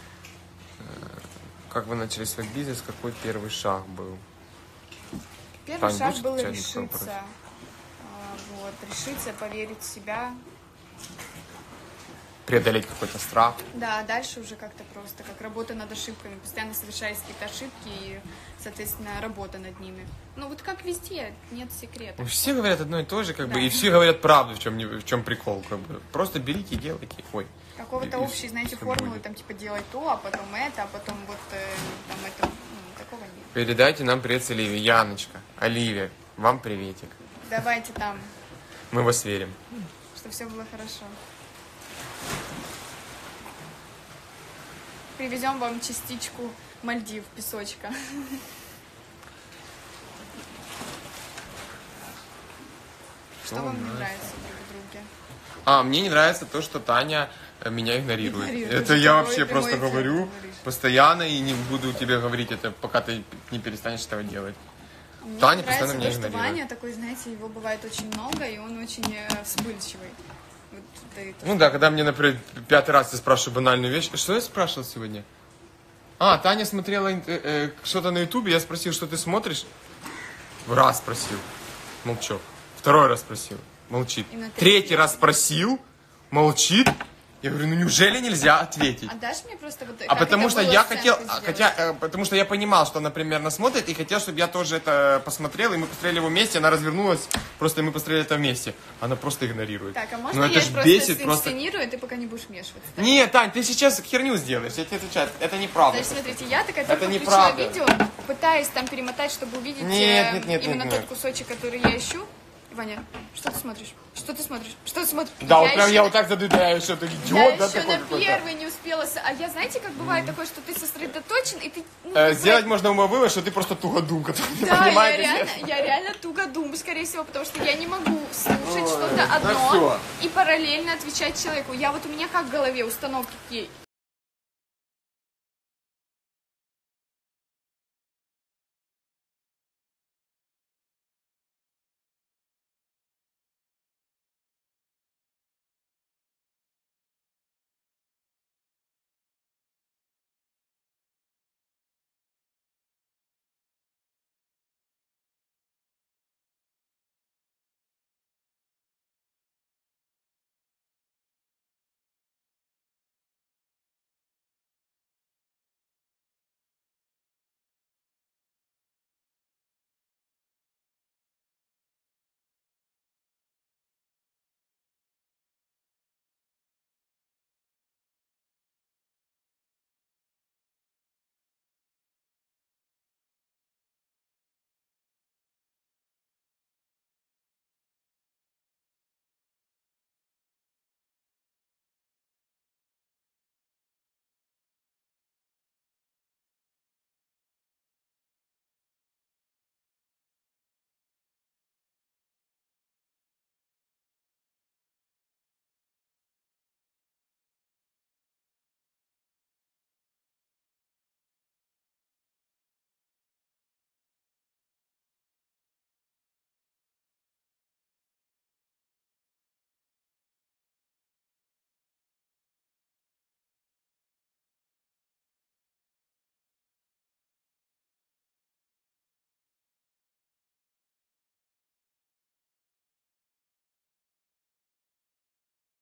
Как вы начали свой бизнес, какой первый шаг был? Первый Тань, шаг будешь был отвечать на решиться. вопрос? А, Вот, решиться, поверить в себя. Преодолеть какой-то страх. Да, а дальше уже как-то просто, как работа над ошибками. Постоянно совершались какие-то ошибки и, соответственно, работа над ними. Ну вот как везде, нет секрета. Ну, все говорят одно и то же, как бы, Да. и все говорят правду, в чем, в чем прикол, как бы. Просто берите и делайте. Ой. Какого-то И- и общей, знаете, всё формулы, будет. там типа делай то, а потом это, а потом вот э, там это, ну, такого нет. Передайте нам привет с Оливией. Яночка, Оливия, вам приветик. Давайте там, Мы вас верим. чтобы все было хорошо. Привезем вам частичку Мальдив, песочка. Что вам не нравится друг в друге? А, мне не нравится то, что Таня э, меня игнорирует. Игнорирует. Это Ты я такой вообще прямой просто эфир говорю говоришь. постоянно и не буду тебе говорить это, пока ты не перестанешь этого делать. Мне Таня нравится постоянно меня то, что игнорирует. Ваня такой, знаете, его бывает очень много, и он очень э, вспыльчивый. Вот, да, и то, Ну да, когда мне, например, пятый раз я спрашиваю банальную вещь. Что я спрашивал сегодня? А, Таня смотрела э, э, что-то на ютубе, я спросил, что ты смотришь? Раз спросил, молчок. Второй раз спросил, молчит. И на третий. Третий раз спросил, молчит. Я говорю, ну неужели нельзя ответить? А дашь мне просто вот... А как потому это что было я сценку хотел, сделать? хотя, э, потому что я понимал, что она примерно смотрит, и хотел, чтобы я тоже это посмотрел, и мы посмотрели его вместе, она развернулась, просто и мы посмотрели это вместе. Она просто игнорирует. Так, а Ну можно это я ж просто бесит, просто... сценирую, и ты пока не будешь вмешиваться? так? Нет, Тань, ты сейчас херню сделаешь, я тебе отвечаю, это неправда. Значит, смотрите, я такая Это только неправда. включила видео, пытаюсь там перемотать, чтобы увидеть Нет, э, нет, нет, именно нет, тот нет. кусочек, который я ищу. Ваня, что ты смотришь? Что ты смотришь? Что ты смотришь? Да, вот прям еще я на- вот так задаю, да, я что, ты Я идиот, да, еще такой на какой-то. первый не успела. с- А я, знаете, как бывает такое, что ты сосредоточен, и ты... ну, Э, такой- Сделать можно умовывод, что ты просто тугодум, который не Да, я понимает. реально, я реально тугодум, скорее всего, потому что я не могу слушать Ой, что-то да одно всё. и параллельно отвечать человеку. Я вот у меня как в голове установки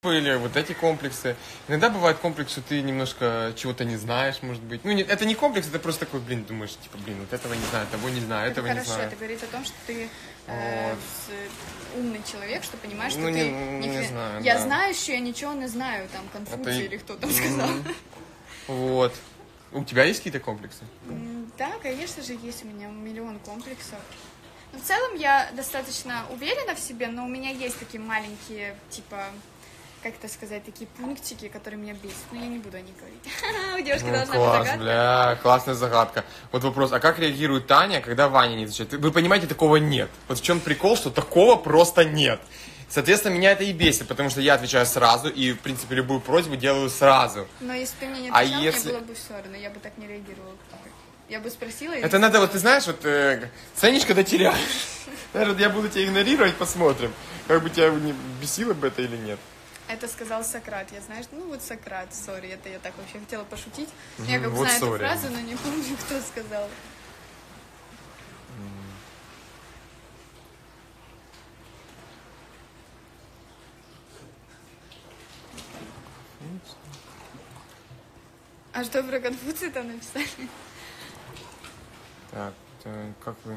Или вот эти комплексы. Иногда бывает комплекс, что ты немножко чего-то не знаешь, может быть. Ну, не, это не комплекс, это просто такой, блин, думаешь, типа, блин, вот этого не знаю, того не знаю, Это этого хорошо, не знаю. это говорит о том, что ты э, Вот. с- умный человек, что понимаешь, что Ну, ты... не- не хрен- знаю, я да. знаю, что я ничего не знаю, там, Конфуций Это и- или кто там сказал. Вот. У тебя есть какие-то комплексы? М, Да, конечно же, есть у меня миллион комплексов. Но в целом я достаточно уверена в себе, но у меня есть такие маленькие, типа, как это сказать, такие пунктики, которые меня бесят. Но я не буду о них говорить. У девушки Ну, должна быть класс, загадка. бля, классная загадка. Вот вопрос, а как реагирует Таня, когда Ваня не отвечает? Вы понимаете, такого нет. Вот в чем прикол, что такого просто нет. Соответственно, меня это и бесит, потому что я отвечаю сразу, и, в принципе, любую просьбу делаю сразу. Но если бы ты мне не А отвечал, если- мне было бы все равно, я бы так не реагировала. Я бы спросила... и Это надо, вот сказала. ты знаешь, вот э, ценишь, когда теряешь. Знаешь, вот я буду тебя игнорировать, посмотрим, как бы тебя не бесило бы это или нет. Это сказал Сократ, я знаешь, ну вот Сократ, сори, это я так вообще хотела пошутить. Я как бы вот знаю эту sorry. фразу, но не помню, кто сказал. А что про Конфуция там написали? Так, э, как вы...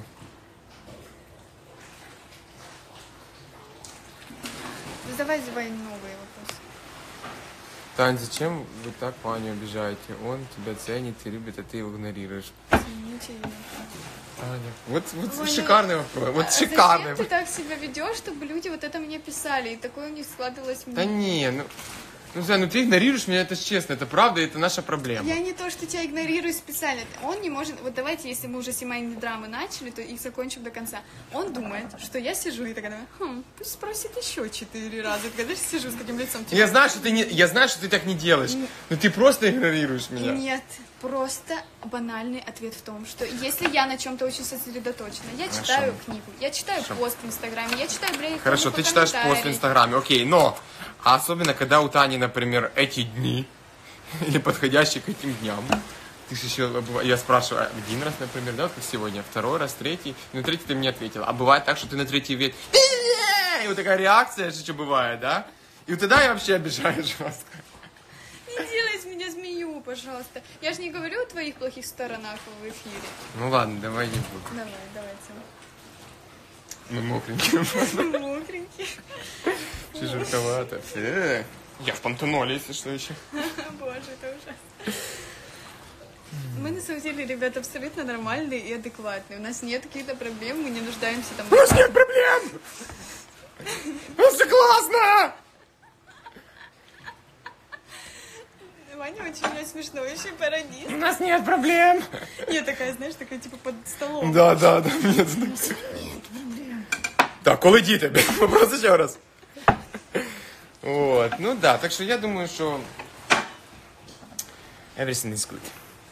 Задавай, задавай новые вопросы. Тань, зачем вы так Ваню обижаете? Он тебя ценит и любит, а ты его игнорируешь. Извините, я- Таня, вот, вот Ваня, шикарный вопрос, вот А шикарный. Зачем ты так себя ведешь, чтобы люди вот это мне писали? И такое у них складывалось Да мнение. не, ну... Ну, Зай, ну ты игнорируешь меня, это ж честно, это правда, это наша проблема. Я не то, что тебя игнорирую специально. Он не может... Вот давайте, если мы уже семейные драмы начали, то их закончим до конца. Он думает, что я сижу и такая, думаю, хм, пусть спросит еще четыре раза. Я такая, знаешь, сижу с таким лицом. типа, Я знаю, что ты не, я знаю, что ты так не делаешь, но ты просто игнорируешь меня. Нет, просто банальный ответ в том, что если я на чем-то очень сосредоточена, я Хорошо. читаю книгу, я читаю пост в Инстаграме, я читаю, блин, Хорошо, ты читаешь пост в комментарии. Инстаграме, окей, но а особенно, когда у Тани, например, эти дни, или подходящие к этим дням, ты же еще, быва- я спрашиваю один раз, например, да, вот как сегодня, второй раз, третий, на третий ты мне ответила, а бывает так, что ты на третий ответ, и вот такая реакция же что бывает, да, и вот тогда я вообще обижаю жестко. Не делай из меня змею, пожалуйста. Я же не говорю о твоих плохих сторонах в эфире. Ну ладно, давай не буду. Давай, давайте. Мы мокренькие, Мокренький. все жарковато. Э, Я в пантеноле, если что еще. Боже, это ужасно. Мы на самом деле, ребята, абсолютно нормальные и адекватные. У нас нет каких-то проблем, мы не нуждаемся там... У нас нет проблем! У нас все классно! Ваня очень блядь, смешной, еще и пародист. У нас нет проблем! Я такая, знаешь, такая типа под столом. Да, да, да, нет. Так, коли діти? Вопрос еще раз. Вот, ну да, так что я думаю, что everything is good.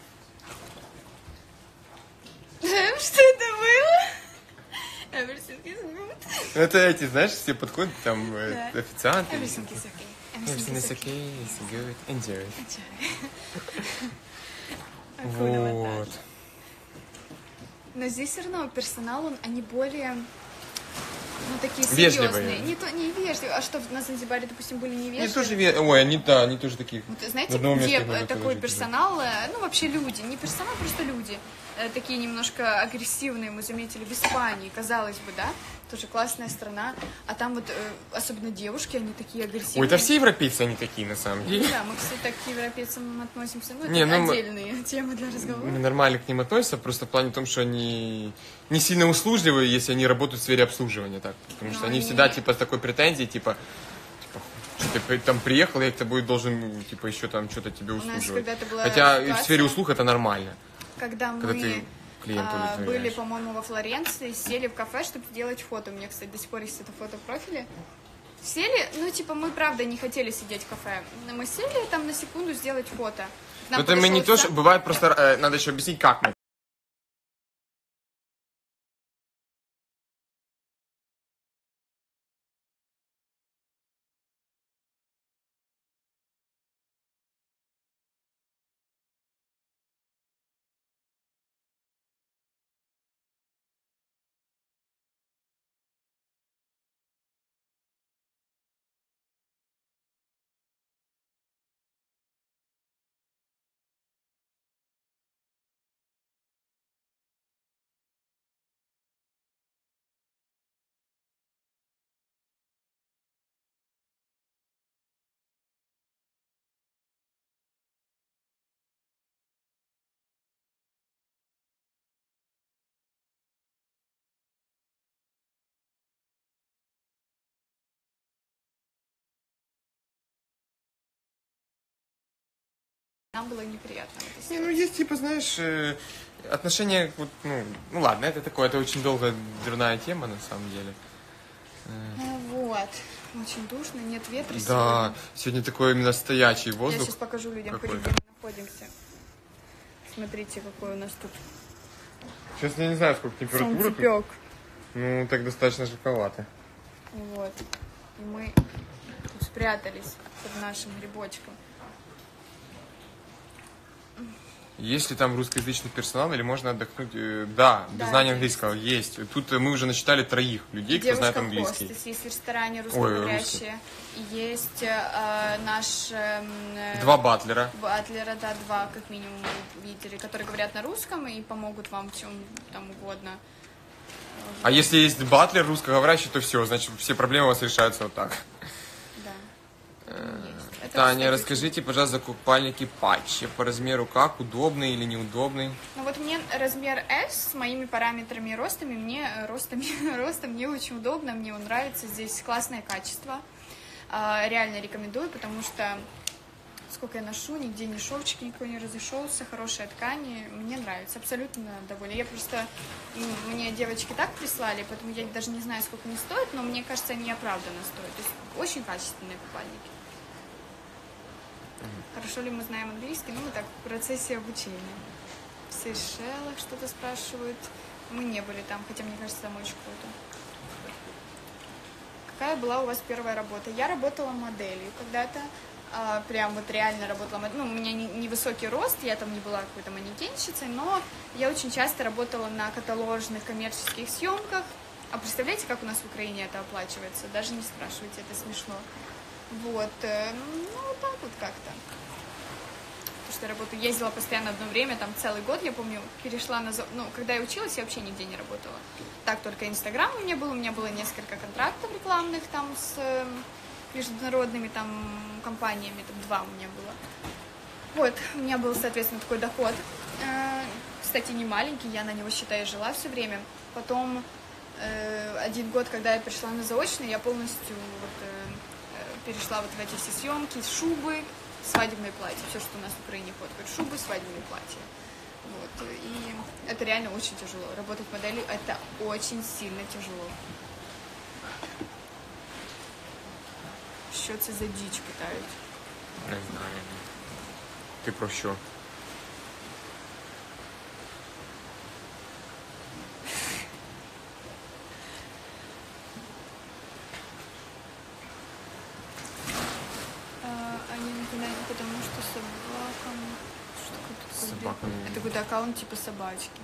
Что это было? Everything is good. Это эти, знаешь, все подходят, там, э, Да. официанты. Everything is okay. Everything is okay, it's good, enjoy. Акуна Вот. Матата. Но здесь все равно персонал, он, они более, ну, такие Вежливые. серьезные. Не, то, не вежливые, а что на Занзибаре, допустим, были Они невежливые. тоже, ве- ой, они, да, они тоже такие. Вот, в знаете, одном месте где их могут такой положить, да. персонал, э, ну, вообще люди, не персонал, просто люди, э, такие немножко агрессивные, мы заметили, в Испании, казалось бы, да, тоже классная страна, а там вот, э, особенно девушки, они такие агрессивные. Ой, это все европейцы, они такие, на самом деле. Да, мы, кстати, так к европейцам относимся, ну, это Не, ну, мы- отдельные темы для разговора. Мы нормально к ним относятся, просто в плане том, что они не сильно услужливые, если они работают в сфере обслуживания, так. Потому Ну, что они они- всегда, типа, с такой претензией, типа, типа, что ты при- там приехал, я к тобой должен, типа, еще там что-то тебе нас услуживать. когда-то была Хотя и в ситуация- сфере услуг это нормально. Когда мы Когда ты клиента а, удовлетворяешь. были, по-моему, во Флоренции, сели в кафе, чтобы сделать фото. У меня, кстати, до сих пор есть это фото в профиле. Сели, ну, типа, мы, правда, не хотели сидеть в кафе. Но мы сели там на секунду сделать фото. К нам Но это мы не подошел то, что... официант. Бывает просто... э, надо еще объяснить, как мы нам было неприятно. Вот, Не, ну есть, типа, знаешь, э, отношения, вот, ну, ну ладно, это такое, это очень долго дурная тема, на самом деле. Ну, вот, очень душно, нет ветра Да, сегодня. сегодня такой именно стоячий Я воздух. сейчас покажу людям, какой-то. где мы находимся. Смотрите, какой у нас тут Сейчас я не знаю, сколько температура тут. солнцепек. Ну, так достаточно жарковато. Вот. И мы тут спрятались под нашим грибочком. Есть ли там русскоязычный персонал или можно отдохнуть? Э, Да, без Да, знания есть. английского есть. Тут мы уже насчитали троих людей, кто знает английский. Девушка-хостес есть в ресторане русскоговорящие. И есть э, наш... э, Два батлера. Батлера, да, два, как минимум, вы видели, которые говорят на русском и помогут вам в чем там угодно. А если есть батлер русскоговорящий, то все, значит, все проблемы у вас решаются вот так. Да. Есть. Это, Таня, кстати, расскажите, пожалуйста, за купальники патчи. По размеру как? Удобный или неудобный? Ну вот мне размер S с моими параметрами и ростами, мне э, ростами, ростом мне очень удобно, мне он нравится, здесь классное качество. А, реально рекомендую, потому что сколько я ношу, нигде не шовчик никакой не разошелся, хорошая ткань, мне нравится, абсолютно довольна. Я просто, ну, мне девочки так прислали, поэтому я даже не знаю, сколько они стоят, но мне кажется, они оправданно стоят. То есть очень качественные купальники. Хорошо ли мы знаем английский? Ну, мы так, в процессе обучения. В Сейшелах что-то спрашивают. Мы не были там, хотя, мне кажется, там очень круто. Какая была у вас первая работа? Я работала моделью когда-то. А, прям вот реально работала моделью. Ну, у меня не- невысокий рост, я там не была какой-то манекенщицей, но я очень часто работала на каталожных коммерческих съемках. А представляете, как у нас в Украине это оплачивается? Даже не спрашивайте, это смешно. Вот, э, ну, вот так вот как-то. Потому что я работаю, ездила постоянно одно время, там целый год, я помню, перешла на... за- Ну, когда я училась, я вообще нигде не работала. Так, только Инстаграм у меня был, у меня было несколько контрактов рекламных там с э, международными там компаниями, там два у меня было. Вот, у меня был, соответственно, такой доход. Э, Кстати, не маленький, я на него, считай, жила все время. Потом э, один год, когда я пришла на заочный, я полностью вот, э, э, перешла вот в эти все съемки, шубы, свадебные платья, все, что у нас в Украине ходит, шубы, свадебные платья. Вот, и это реально очень тяжело. Работать моделью — это очень сильно тяжело. Що це за дичь питають? Не знаю. Ти про що? А, они напоминают, потому что собакам... Что такое тут? Собакам. Это какой-то аккаунт типа собачки.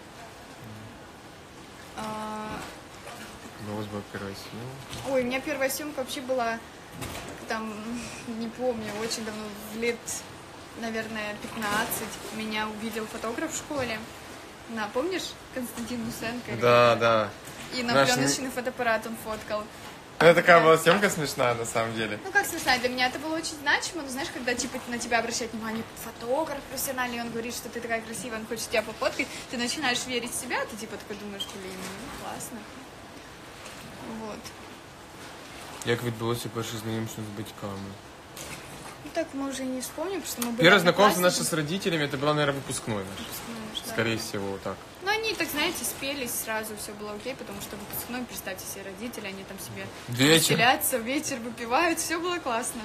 А, Ну, у вас была первая съемка. Ой, у меня первая съемка вообще была, там, не помню, очень давно, в лет, наверное, пятнадцать. Меня увидел фотограф в школе. На, помнишь, Константин Мусенко? или Да, как-то? да. И на Наш пленочный фотоаппарат он фоткал. Это такая Да. была съемка смешная, на самом деле. Ну, как смешно, для меня это было очень значимо, но знаешь, когда типа на тебя обращает внимание фотограф профессиональный, и он говорит, что ты такая красивая, он хочет тебя пофоткать, ты начинаешь верить в себя, ты типа такой думаешь, блин, ну, классно. Вот. Як відбулося перше знайомство з батьками? Ну, так мы уже и не вспомним, потому что мы были... Первое знакомство одноклассники. наше с родителями, это было, наверное, выпускной наш. Выпускной наш, да. Скорее всего, вот так. Ну, они, так знаете, спелись, сразу все было окей, потому что выпускной, представьте себе, родители, они там себе Вечер. веселятся, вечер выпивают, все было классно.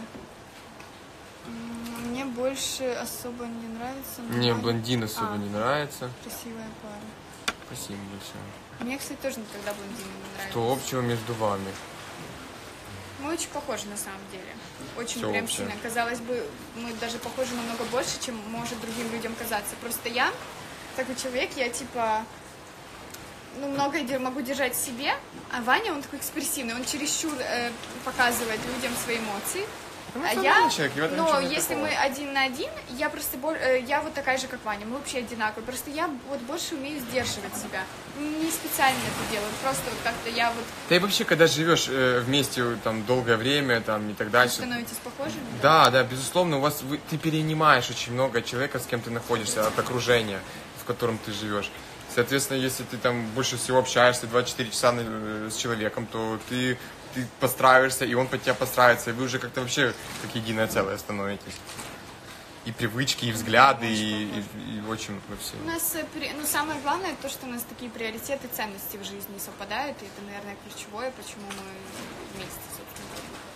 М, Мне больше особо не нравится. но Мне Аня- блондин особо А, не нравится. Красивая пара. Спасибо большое. Мне, кстати, тоже никогда блондины не нравились. Что общего между вами? Мы очень похожи на самом деле. Очень Всё прям общее. сильно. Казалось бы, мы даже похожи намного больше, чем может другим людям казаться. Просто я такой человек, я типа ну, многое де- могу держать в себе, а Ваня, он такой экспрессивный, он чересчур э, показывает людям свои эмоции. А я, Эмоциональный человек, и в этом но ничего нет если такого. мы один на один, я просто бо- э, я вот такая же, как Ваня, мы вообще одинаковые. Просто я вот больше умею сдерживать себя. Не специально это делаю, просто вот как-то я вот... Да и вообще, когда живешь э, вместе там долгое время там, и так Вы дальше. становитесь похожими? Да, да, безусловно, у вас вы- ты перенимаешь очень много человека, с кем ты находишься, от окружения, в котором ты живешь. Соответственно, если ты там больше всего общаешься двадцать четыре часа на- э, с человеком, то ты, ты подстраиваешься, и он под тебя подстраивается, и вы уже как-то вообще как единое целое становитесь. и привычки, и взгляды, и, и, и очень вообще. У нас, ну, самое главное, то, что у нас такие приоритеты, ценности в жизни совпадают, и это, наверное, ключевое, почему мы вместе, собственно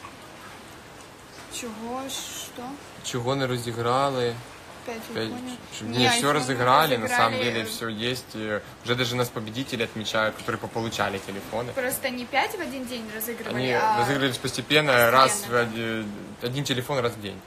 говоря. Чего, что? Чего не разыграли? Опять Не, не все разыграли, на самом деле все есть. И уже даже нас победители отмечают, которые пополучали телефоны. Просто не пять в один день разыгрывали, Они а... разыгрывались постепенно, постепенно раз в один, один телефон раз в день.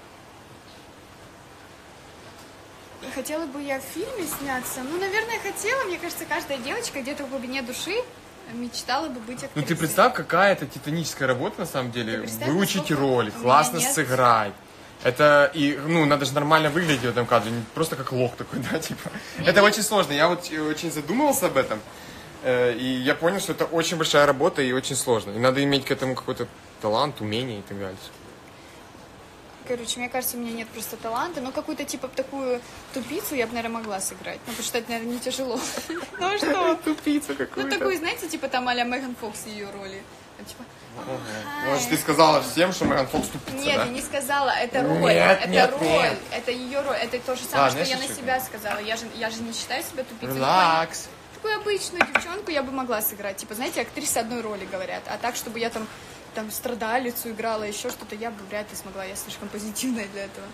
Хотела бы я в фильме сняться? Ну, наверное, хотела. Мне кажется, каждая девочка где-то в глубине души мечтала бы быть актрисой. Ну, ты представь, какая это титаническая работа, на самом деле. Выучить роль, классно сыграть. Это, и, ну, надо же нормально выглядеть в этом кадре, не просто как лох такой, да, типа. Нет, это нет. Очень сложно. Я вот очень задумывался об этом, э, и я понял, что это очень большая работа и очень сложно. И надо иметь к этому какой-то талант, умение и так далее. Короче, мне кажется, у меня нет просто таланта, но какую-то, типа, такую тупицу я бы, наверное, могла сыграть. Ну, потому что это, наверное, не тяжело. Ну, что? Тупицу какую-то. Ну, такую, знаете, типа, там, а-ля Меган Фокс ее роли. Типа... Может, ты сказала всем, что Меган Фокс тупица, Нет, да? я не сказала, это роль, нет, это нет, роль, нет. это ее роль, это то же самое, а, что знаешь, я на что себя сказала. Я же, я же не считаю себя тупицей. Релакс. Такую обычную девчонку я бы могла сыграть. Типа, знаете, актрисы одной роли говорят. А так, чтобы я там, там страдалицу играла, еще что-то, я бы вряд ли смогла. Я слишком позитивная для этого.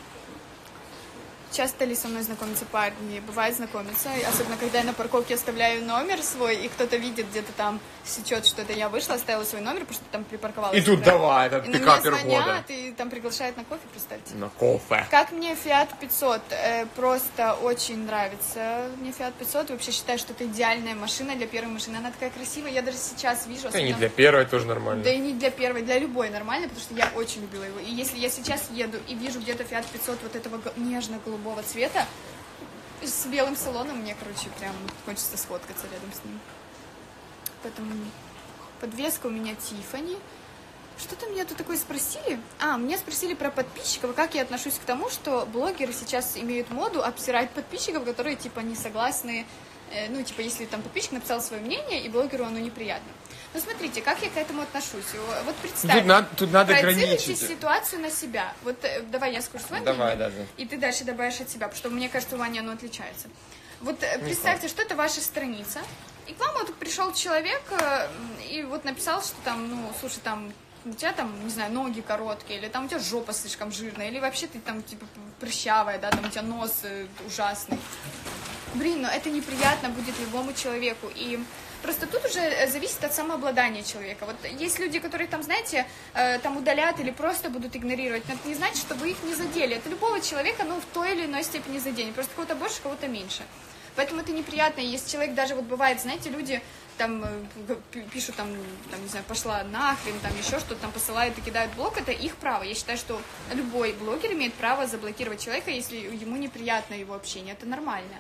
Часто ли со мной знакомятся парни? Бывает знакомятся, особенно когда я на парковке оставляю номер свой, и кто-то видит где-то там, сечет, что это я вышла, оставила свой номер, потому что там припарковалась. И тут да. давай, этот пикапер года. И на меня звонят, и там приглашают на кофе, представьте. На кофе. Как мне Fiat пятьсот? Э, просто очень нравится мне Fiat пятьсот. Вообще считаю, что это идеальная машина для первой машины. Она такая красивая, я даже сейчас вижу. Да и не для первой тоже нормально. Да и не для первой, для любой нормально, потому что я очень любила его. И если я сейчас еду и вижу где-то Fiat пятьсот вот этого нежно-голубого цвета, с белым салоном, мне, короче, прям хочется сфоткаться рядом с ним. Поэтому подвеска у меня Tiffany. Что-то меня тут такое спросили. А, меня спросили про подписчиков, как я отношусь к тому, что блогеры сейчас имеют моду обсирать подписчиков, которые, типа, не согласны, э, ну, типа, если там подписчик написал свое мнение, и блогеру оно неприятно. Ну, смотрите, как я к этому отношусь. Вот представь, тут надо, тут надо проецируйте ситуацию на себя. Вот э, давай я скажу свое давай, мнение, да, да. и ты дальше добавишь от себя, потому что мне кажется, у Вани оно отличается. Вот э, представьте, что это ваша страница, и к вам вот пришел человек э, и вот написал, что там, ну, слушай, там, у тебя там, не знаю, ноги короткие, или там у тебя жопа слишком жирная, или вообще ты там, типа, прыщавая, да, там у тебя нос э, ужасный. Блин, ну это неприятно будет любому человеку, и просто тут уже зависит от самообладания человека. Вот есть люди, которые там, знаете, э, там удалят или просто будут игнорировать, но это не значит, что вы их не задели. Это любого человека, ну, в той или иной степени заденет, просто кого-то больше, кого-то меньше. Поэтому это неприятно, если человек даже, вот бывает, знаете, люди там пишут, там, там, не знаю, пошла нахрен, там еще что-то, там посылают и кидают блок, это их право. Я считаю, что любой блогер имеет право заблокировать человека, если ему неприятно его общение, это нормально.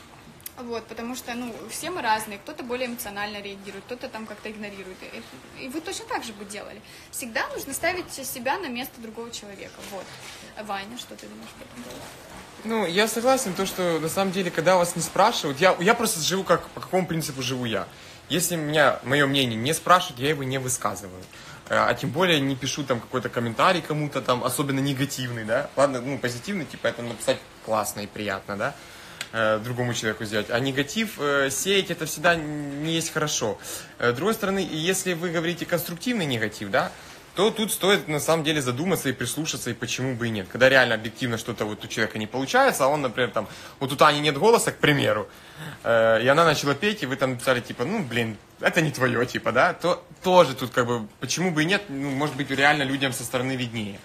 Вот, потому что, ну, все мы разные, кто-то более эмоционально реагирует, кто-то там как-то игнорирует, и, и вы точно так же бы делали. Всегда нужно ставить себя на место другого человека, вот. Ваня, что ты думаешь по этому поводу? Ну, я согласен, то, что на самом деле, когда вас не спрашивают, я, я просто живу, как, по какому принципу живу я. Если меня, мое мнение не спрашивают, я его не высказываю. А тем более не пишу там какой-то комментарий кому-то там, особенно негативный, да. Ладно, ну, позитивный, типа, это написать классно и приятно, да, другому человеку сделать. А негатив э, сеять, это всегда не есть хорошо. С другой стороны, если вы говорите конструктивный негатив, да, то тут стоит на самом деле задуматься и прислушаться, и почему бы и нет. Когда реально объективно что-то вот у человека не получается, а он, например, там, вот у Тани нет голоса, к примеру, э, и она начала петь, и вы там написали, типа, ну, блин, это не твое, типа, да, то тоже тут как бы, почему бы и нет, ну, может быть, реально людям со стороны виднее.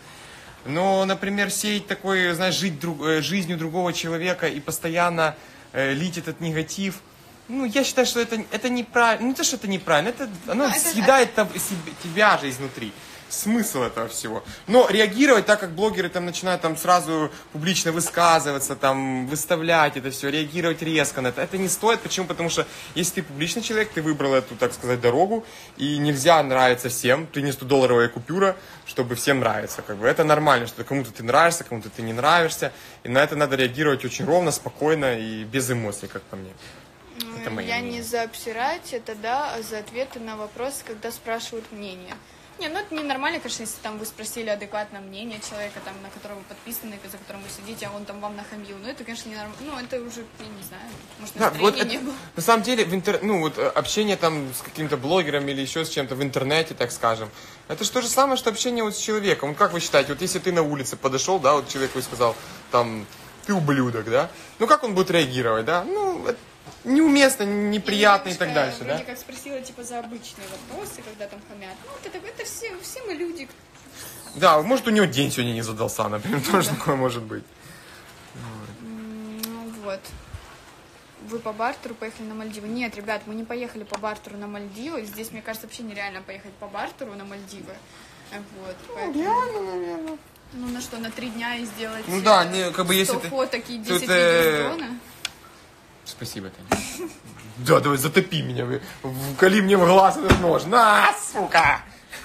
Но, например, сеять такой, знаешь, жить друг, жизнью другого человека и постоянно э, лить этот негатив, ну, я считаю, что это, это неправильно, ну, не то, что это неправильно, это, оно ну, съедает это... тебя же изнутри. Смысл этого всего. Но реагировать так, как блогеры там начинают там сразу публично высказываться, там, выставлять это все, реагировать резко на это, это не стоит. Почему? Потому что если ты публичный человек, ты выбрал эту, так сказать, дорогу, и нельзя нравиться всем, ты не сто-долларовая купюра, чтобы всем нравиться. Как бы. Это нормально, что кому-то ты нравишься, кому-то ты не нравишься, и на это надо реагировать очень ровно, спокойно и без эмоций, как по мне. Это я мнение. Не за обсирать, это да, а за ответы на вопросы, когда спрашивают мнение. Не, ну это ненормально, конечно, если там вы спросили адекватное мнение человека, там, на которого вы подписаны, за которым вы сидите, а он там вам нахамил. Ну это, конечно, ненормально. Ну это уже, я не знаю, может, Да, настроения вот не это, было. на самом деле, в интер... ну вот общение там с каким-то блогером или еще с чем-то в интернете, так скажем, это же то же самое, что общение вот с человеком. Вот как вы считаете, вот если ты на улице подошел, да, вот человеку и сказал, там, ты ублюдок, да, ну как он будет реагировать, да? Ну, это неуместно, неприятно и так дальше, вроде да? как спросила, типа, за обычные вопросы, когда там хамят. Ну, вот это, это все, все мы люди. Да, может у него день сегодня не задался, например, тоже такое может быть. Ну вот. Вы по бартеру поехали на Мальдивы? Нет, ребят, мы не поехали по бартеру на Мальдивы. Здесь, мне кажется, вообще нереально поехать по бартеру на Мальдивы. Вот. Поэтому... Реально, наверное. Ну на что, на три дня и сделать Ну да, не, как бы если сто ты... фоток и десять тут, э, видео дрона? Спасибо, Таня. Да, давай, затопи меня, вы. Вкали мне в глаз этот нож. На, сука!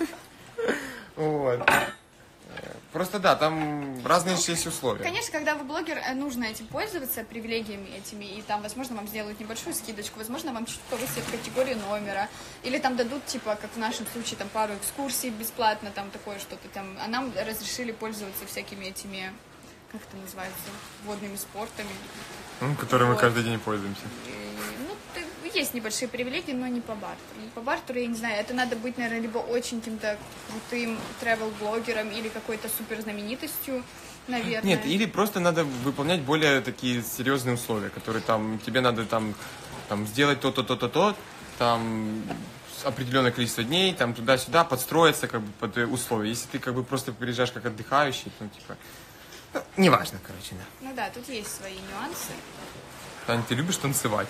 Вот. Просто да, там разные есть условия. Конечно, когда вы блогер, нужно этим пользоваться, привилегиями этими, и там, возможно, вам сделают небольшую скидочку, возможно, вам чуть повысят категорию номера, или там дадут, типа, как в нашем случае, там, пару экскурсий бесплатно, там, такое что-то там, а нам разрешили пользоваться всякими этими, как это называется, водными спортами. Ну, которым мы Вот. каждый день пользуемся. И, ну, ты- есть небольшие привилегии, но не по бартеру. И по бартеру, я не знаю, это надо быть, наверное, либо очень каким-то крутым travel-блогером или какой-то суперзнаменитостью, наверное. Нет, или просто надо выполнять более такие серьезные условия, которые там, тебе надо там, там сделать то-то, то-то, то, там определенное количество дней, там туда-сюда, подстроиться как бы под условия. Если ты как бы просто приезжаешь как отдыхающий, ну, типа, ну, неважно, короче, да. Ну да, тут есть свои нюансы. Таня, ты любишь танцевать?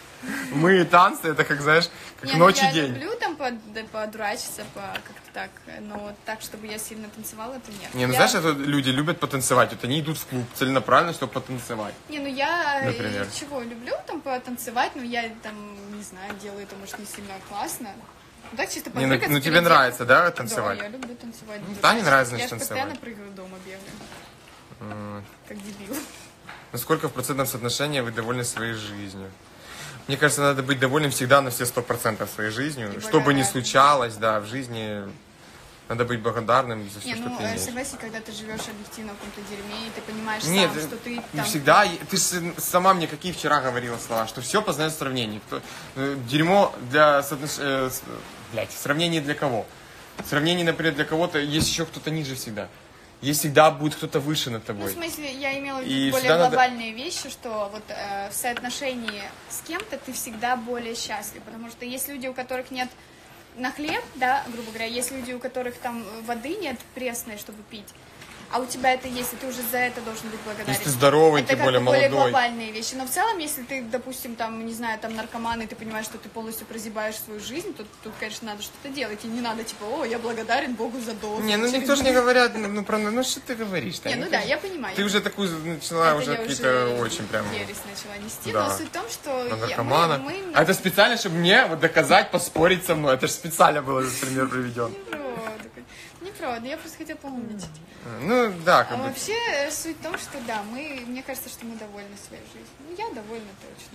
Мы танцы, это как, знаешь, как Не, ну ночь и я день. люблю там под- да, подурачиться, по, как-то так, но вот так, чтобы я сильно танцевала, это нет. Не, ну Я- знаешь, это люди любят потанцевать, вот они идут в клуб целенаправленно, чтобы потанцевать. Не, ну я э, Например. чего, люблю там потанцевать, но я там, не знаю, делаю это, может, не сильно классно. Ну так чисто Не, ну, попрыгать ну с тебе переделкой. нравится, да, танцевать? Да, я люблю танцевать. Ну, Да, Тане нравится, Я значит, же танцевать. постоянно прыгаю дома, бегаю. Вот. Как дебил. Насколько в процентном соотношении вы довольны своей жизнью? Мне кажется, надо быть довольным всегда на все сто процентов своей жизнью. И Что бы ни благодарным. случалось, да, в жизни надо быть благодарным за все, Не, что ну, ты э, имеешь. согласен, когда ты живешь объективно в каком-то дерьме, и ты понимаешь Нет, сам, э, что ты не там... всегда. Ты же сама мне какие вчера говорила слова, что все познается в сравнении. Кто, э, дерьмо для соотнош... э, с- блядь, сравнение для кого? Сравнение, например, для кого-то есть еще кто-то ниже всегда. Есть всегда будет кто-то выше над Ну, тобой. в смысле, я имела в И виду более всегда надо- глобальные вещи, что вот э, в соотношении с кем-то ты всегда более счастлив, потому что есть люди, у которых нет на хлеб, да, грубо говоря, есть люди, у которых там воды нет пресной, чтобы пить, а у тебя это есть, и ты уже за это должен быть благодарен. Если ты здоровый, это тем как более бы более молодой. глобальные вещи. Но в целом, если ты, допустим, там, не знаю, там наркоман, и ты понимаешь, что ты полностью прозябаешь свою жизнь, то тут, конечно, надо что-то делать. И не надо, типа, о, я благодарен Богу за дозу. Не, ну Через никто же не говорят, ну, ну, про, ну что ты говоришь? Не, Таня? ну Ты да, же- я понимаю. Ты уже такую начала Это уже я какие-то уже очень прям ересь начала нести, Да. но суть в том, что на я- наркомана. мы, мы- А это специально, чтобы мне вот доказать, поспорить со мной. Это же специально был этот пример приведен. Неправда, неправда, я просто хотела поумничать. Ну да, А как бы. вообще э, суть в том, что да, мы, мне кажется, что мы довольны своей жизнью. Ну, я довольна точно.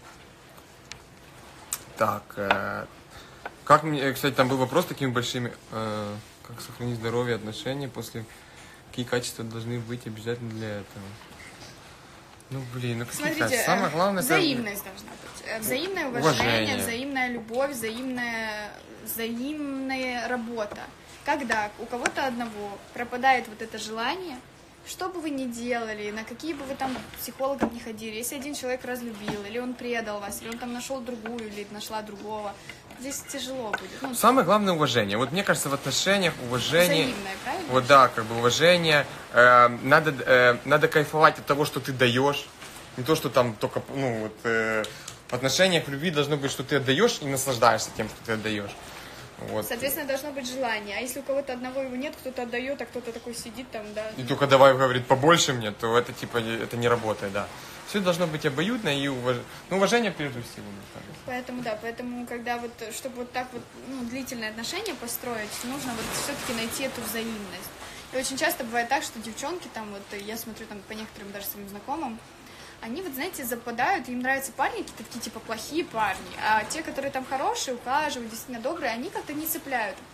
Так, э, как мне, кстати, там был вопрос такими большими, э, как сохранить здоровье, отношения после, какие качества должны быть обязательно для этого? Ну блин, ну какие Смотрите, качества? Самое э, главное это- взаимность должна быть. Э, Взаимное уважение, Уважение. взаимная любовь, взаимная, взаимная работа. Когда у кого-то одного пропадает вот это желание, что бы вы ни делали, на какие бы вы там психологов не ходили, если один человек разлюбил, или он предал вас, или он там нашел другую, или нашла другого, здесь тяжело будет. Ну, Самое главное уважение. Вот мне кажется, в отношениях уважение. взаимное, правильно? Вот да, как бы уважение. Э, надо, э, надо кайфовать от того, что ты даешь. Не то, что там только, ну, вот, э, в отношениях, в любви должно быть, что ты отдаешь и наслаждаешься тем, что ты отдаешь. Вот. Соответственно, должно быть желание. А если у кого-то одного его нет, кто-то отдает, а кто-то такой сидит там, да. И только давай говорит побольше мне, то это типа это не работает, да. Все должно быть обоюдно и уваж... ну, уважение прежде всего. мне кажется. Поэтому, да, поэтому, когда вот, чтобы вот так вот, ну, длительные отношения построить, нужно вот все-таки найти эту взаимность. И очень часто бывает так, что девчонки там, вот, я смотрю там по некоторым даже своим знакомым, они вот, знаете, западают, им нравятся парни, какие-то такие, типа, плохие парни, а те, которые там хорошие, ухаживают, действительно добрые, они как-то не цепляют.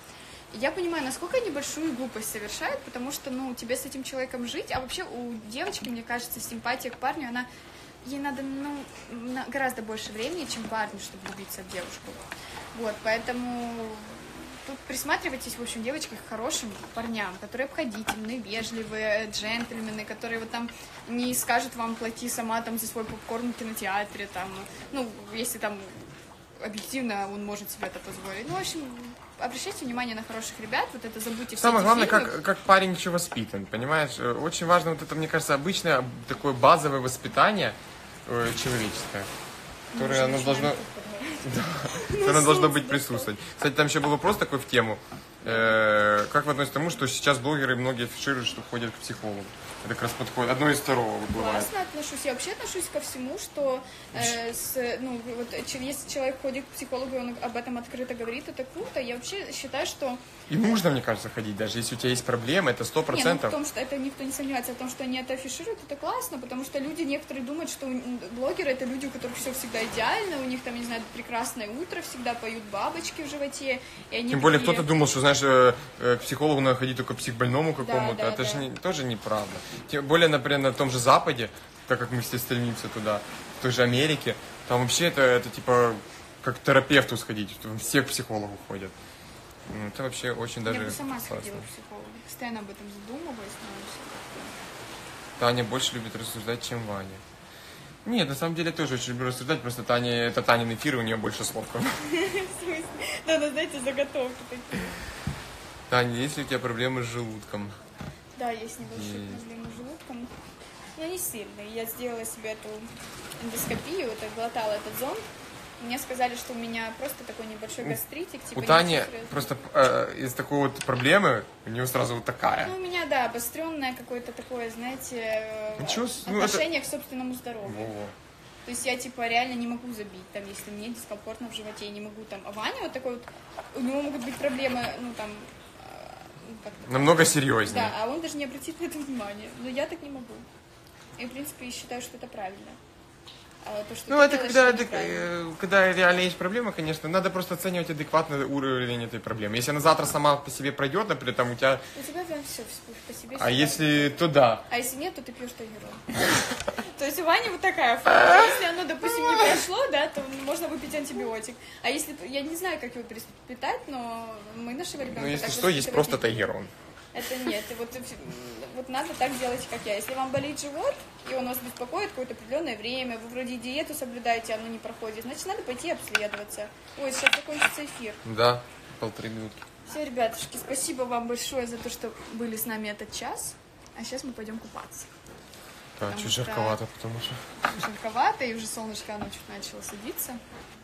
И я понимаю, насколько они большую глупость совершают, потому что, ну, тебе с этим человеком жить, а вообще у девочки, мне кажется, симпатия к парню, она, ей надо, ну, на- гораздо больше времени, чем парню, чтобы влюбиться в девушку. Вот, поэтому тут присматривайтесь, в общем, девочки, к хорошим парням, которые обходительные, вежливые, джентльмены, которые вот там не скажут вам, плати сама там за свой попкорн в кинотеатре, там, ну, если там объективно он может себе это позволить. Ну, в общем, обращайте внимание на хороших ребят, вот это забудьте все Самое эти главное, фильмы. как, как парень еще воспитан, понимаешь? Э, Очень важно вот это, мне кажется, обычное такое базовое воспитание э, человеческое, которое оно должно, оно должно быть присутствовать. Кстати, там еще был вопрос такой в тему. Э, Как вы относитесь к тому, что сейчас блогеры многие афишируют, что ходят к психологу? Это как раз подходит. Одно из второго бывает. Классно отношусь. Я вообще отношусь ко всему, что э, с, ну, вот, че- если человек ходит к психологу, и он об этом открыто говорит, это круто. Я вообще считаю, что... И нужно, мне кажется, ходить, даже если у тебя есть проблемы, это сто Не, ну, в процентов. том, что это никто не сомневается, в том, что они это афишируют, это классно, потому что люди, некоторые думают, что м, блогеры — это люди, у которых все всегда идеально, у них там, я не знаю, прекрасное утро, всегда поют бабочки в животе. И они Тем более такие- кто-то думал, что, знаешь, э, э, к психологу надо ходить только психбольному какому-то. да, это да. же не- тоже неправда. Тем более, например, на том же Западе, так как мы все стремимся туда, в той же Америке, там вообще это, это типа как к терапевту сходить, там все к психологу ходят. Ну, это вообще очень даже Я бы сама классно. сходила к психологу, постоянно об этом задумываюсь, но всё Таня больше любит рассуждать, чем Ваня. Нет, на самом деле я тоже очень люблю рассуждать, просто Таня, это Танин эфир, и у нее больше слов. как-то. В смысле? Надо, знаете, заготовки такие. Таня, есть ли у тебя проблемы с желудком? Да, есть небольшие Есть. проблемы с желудком. Я не сильные. Я сделала себе эту эндоскопию, это глотала этот зонд. Мне сказали, что у меня просто такой небольшой гастритик. Типа У Тани ничего серьезного. просто э, из такой вот проблемы, у нее сразу вот такая. Ну, у меня, да, обостренное какое-то такое, знаете, э, Ничего с- ну, отношение к собственному здоровью. Во-во. То есть я, типа, реально не могу забить, там, если мне дискомфортно в животе, я не могу там. А Ваня вот такой вот, у него могут быть проблемы, ну, там, э, ну, как-то... Намного серьезнее. Да, а он даже не обратит на это внимания. Но я так не могу. И, в принципе, считаю, что это правильно. А то, что Ну, ты это делаешь, когда, это адек- неправильно. э, когда реально есть проблема, конечно, надо просто оценивать адекватный уровень этой проблемы. Если она завтра сама по себе пройдет, например, там у тебя... У тебя прям все по себе. А всё если, то да. А если нет, то ты пьешь тайгерон. То есть у Вани вот такая форма. Если оно, допустим, не прошло, да, то можно выпить антибиотик. А если, я не знаю, как его перепитать, но мы нашего ребенка Ну, если так что, есть воспитывать просто не будем. тайгерон. Это нет, и вот, вот надо так делать, как я. Если вам болит живот, и он вас беспокоит какое-то определенное время, вы вроде диету соблюдаете, оно не проходит, значит, надо пойти обследоваться. Ой, сейчас закончится эфир. Да, полторы минутки. Все, ребятушки, спасибо вам большое за то, что были с нами этот час. А сейчас мы пойдем купаться. Да, Потому чуть что- жарковато, потому что... Жарковато, и уже солнышко, оно чуть начало садиться.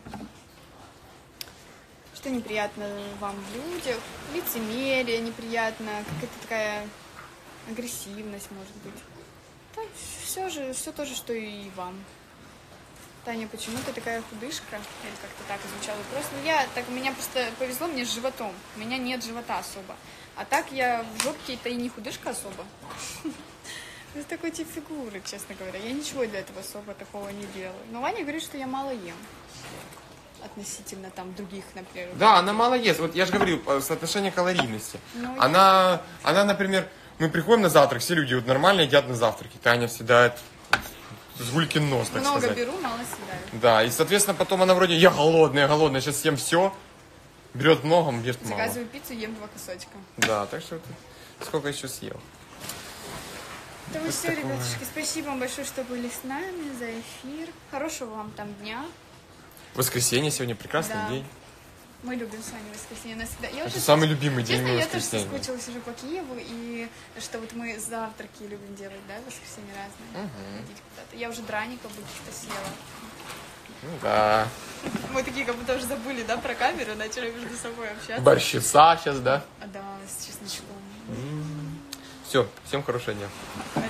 Что неприятно вам в людях? Лицемерие неприятно, какая-то такая агрессивность, может быть. Да, все же, все то же, что и вам. Таня, почему ты такая худышка? Или как-то так звучал вопрос. Ну, я, так, у меня просто повезло, мне с животом. У меня нет живота особо. А так я в жопке-то и не худышка особо. Это такой тип фигуры, честно говоря. Я ничего для этого особо такого не делаю. Но Ваня говорит, что я мало ем. Относительно там других, например. Да, она мало ест. Вот я же говорил, э, соотношение калорийности. Ну, Она, она, например, мы приходим на завтрак, все люди вот нормально едят на завтраке. Таня съедает с гулькин нос, так Много сказать. беру, мало съедаю. Да, и, соответственно, потом она вроде, я голодная, голодная, сейчас съем все. Берет много, ест мало. Заказываю пиццу, ем два кусочка. Да, так что ты сколько еще съел? Да вы Вот все, такое. ребятушки, спасибо вам большое, что были с нами за эфир. Хорошего вам там дня. Воскресенье сегодня, прекрасный Да. день. Мы любим с вами воскресенье. Нас всегда... я Это уже самый любимый день Честно, мой я тоже воскресенье. соскучилась уже по Киеву, и что вот мы завтраки любим делать, да, в воскресенье разные, ходить куда-то. Я уже драников каких-то съела. Ну да. Мы такие как будто уже забыли, да, про камеру, начали между собой общаться. Борщица сейчас, да? А, да, с чесночком. Все, всем хорошего дня.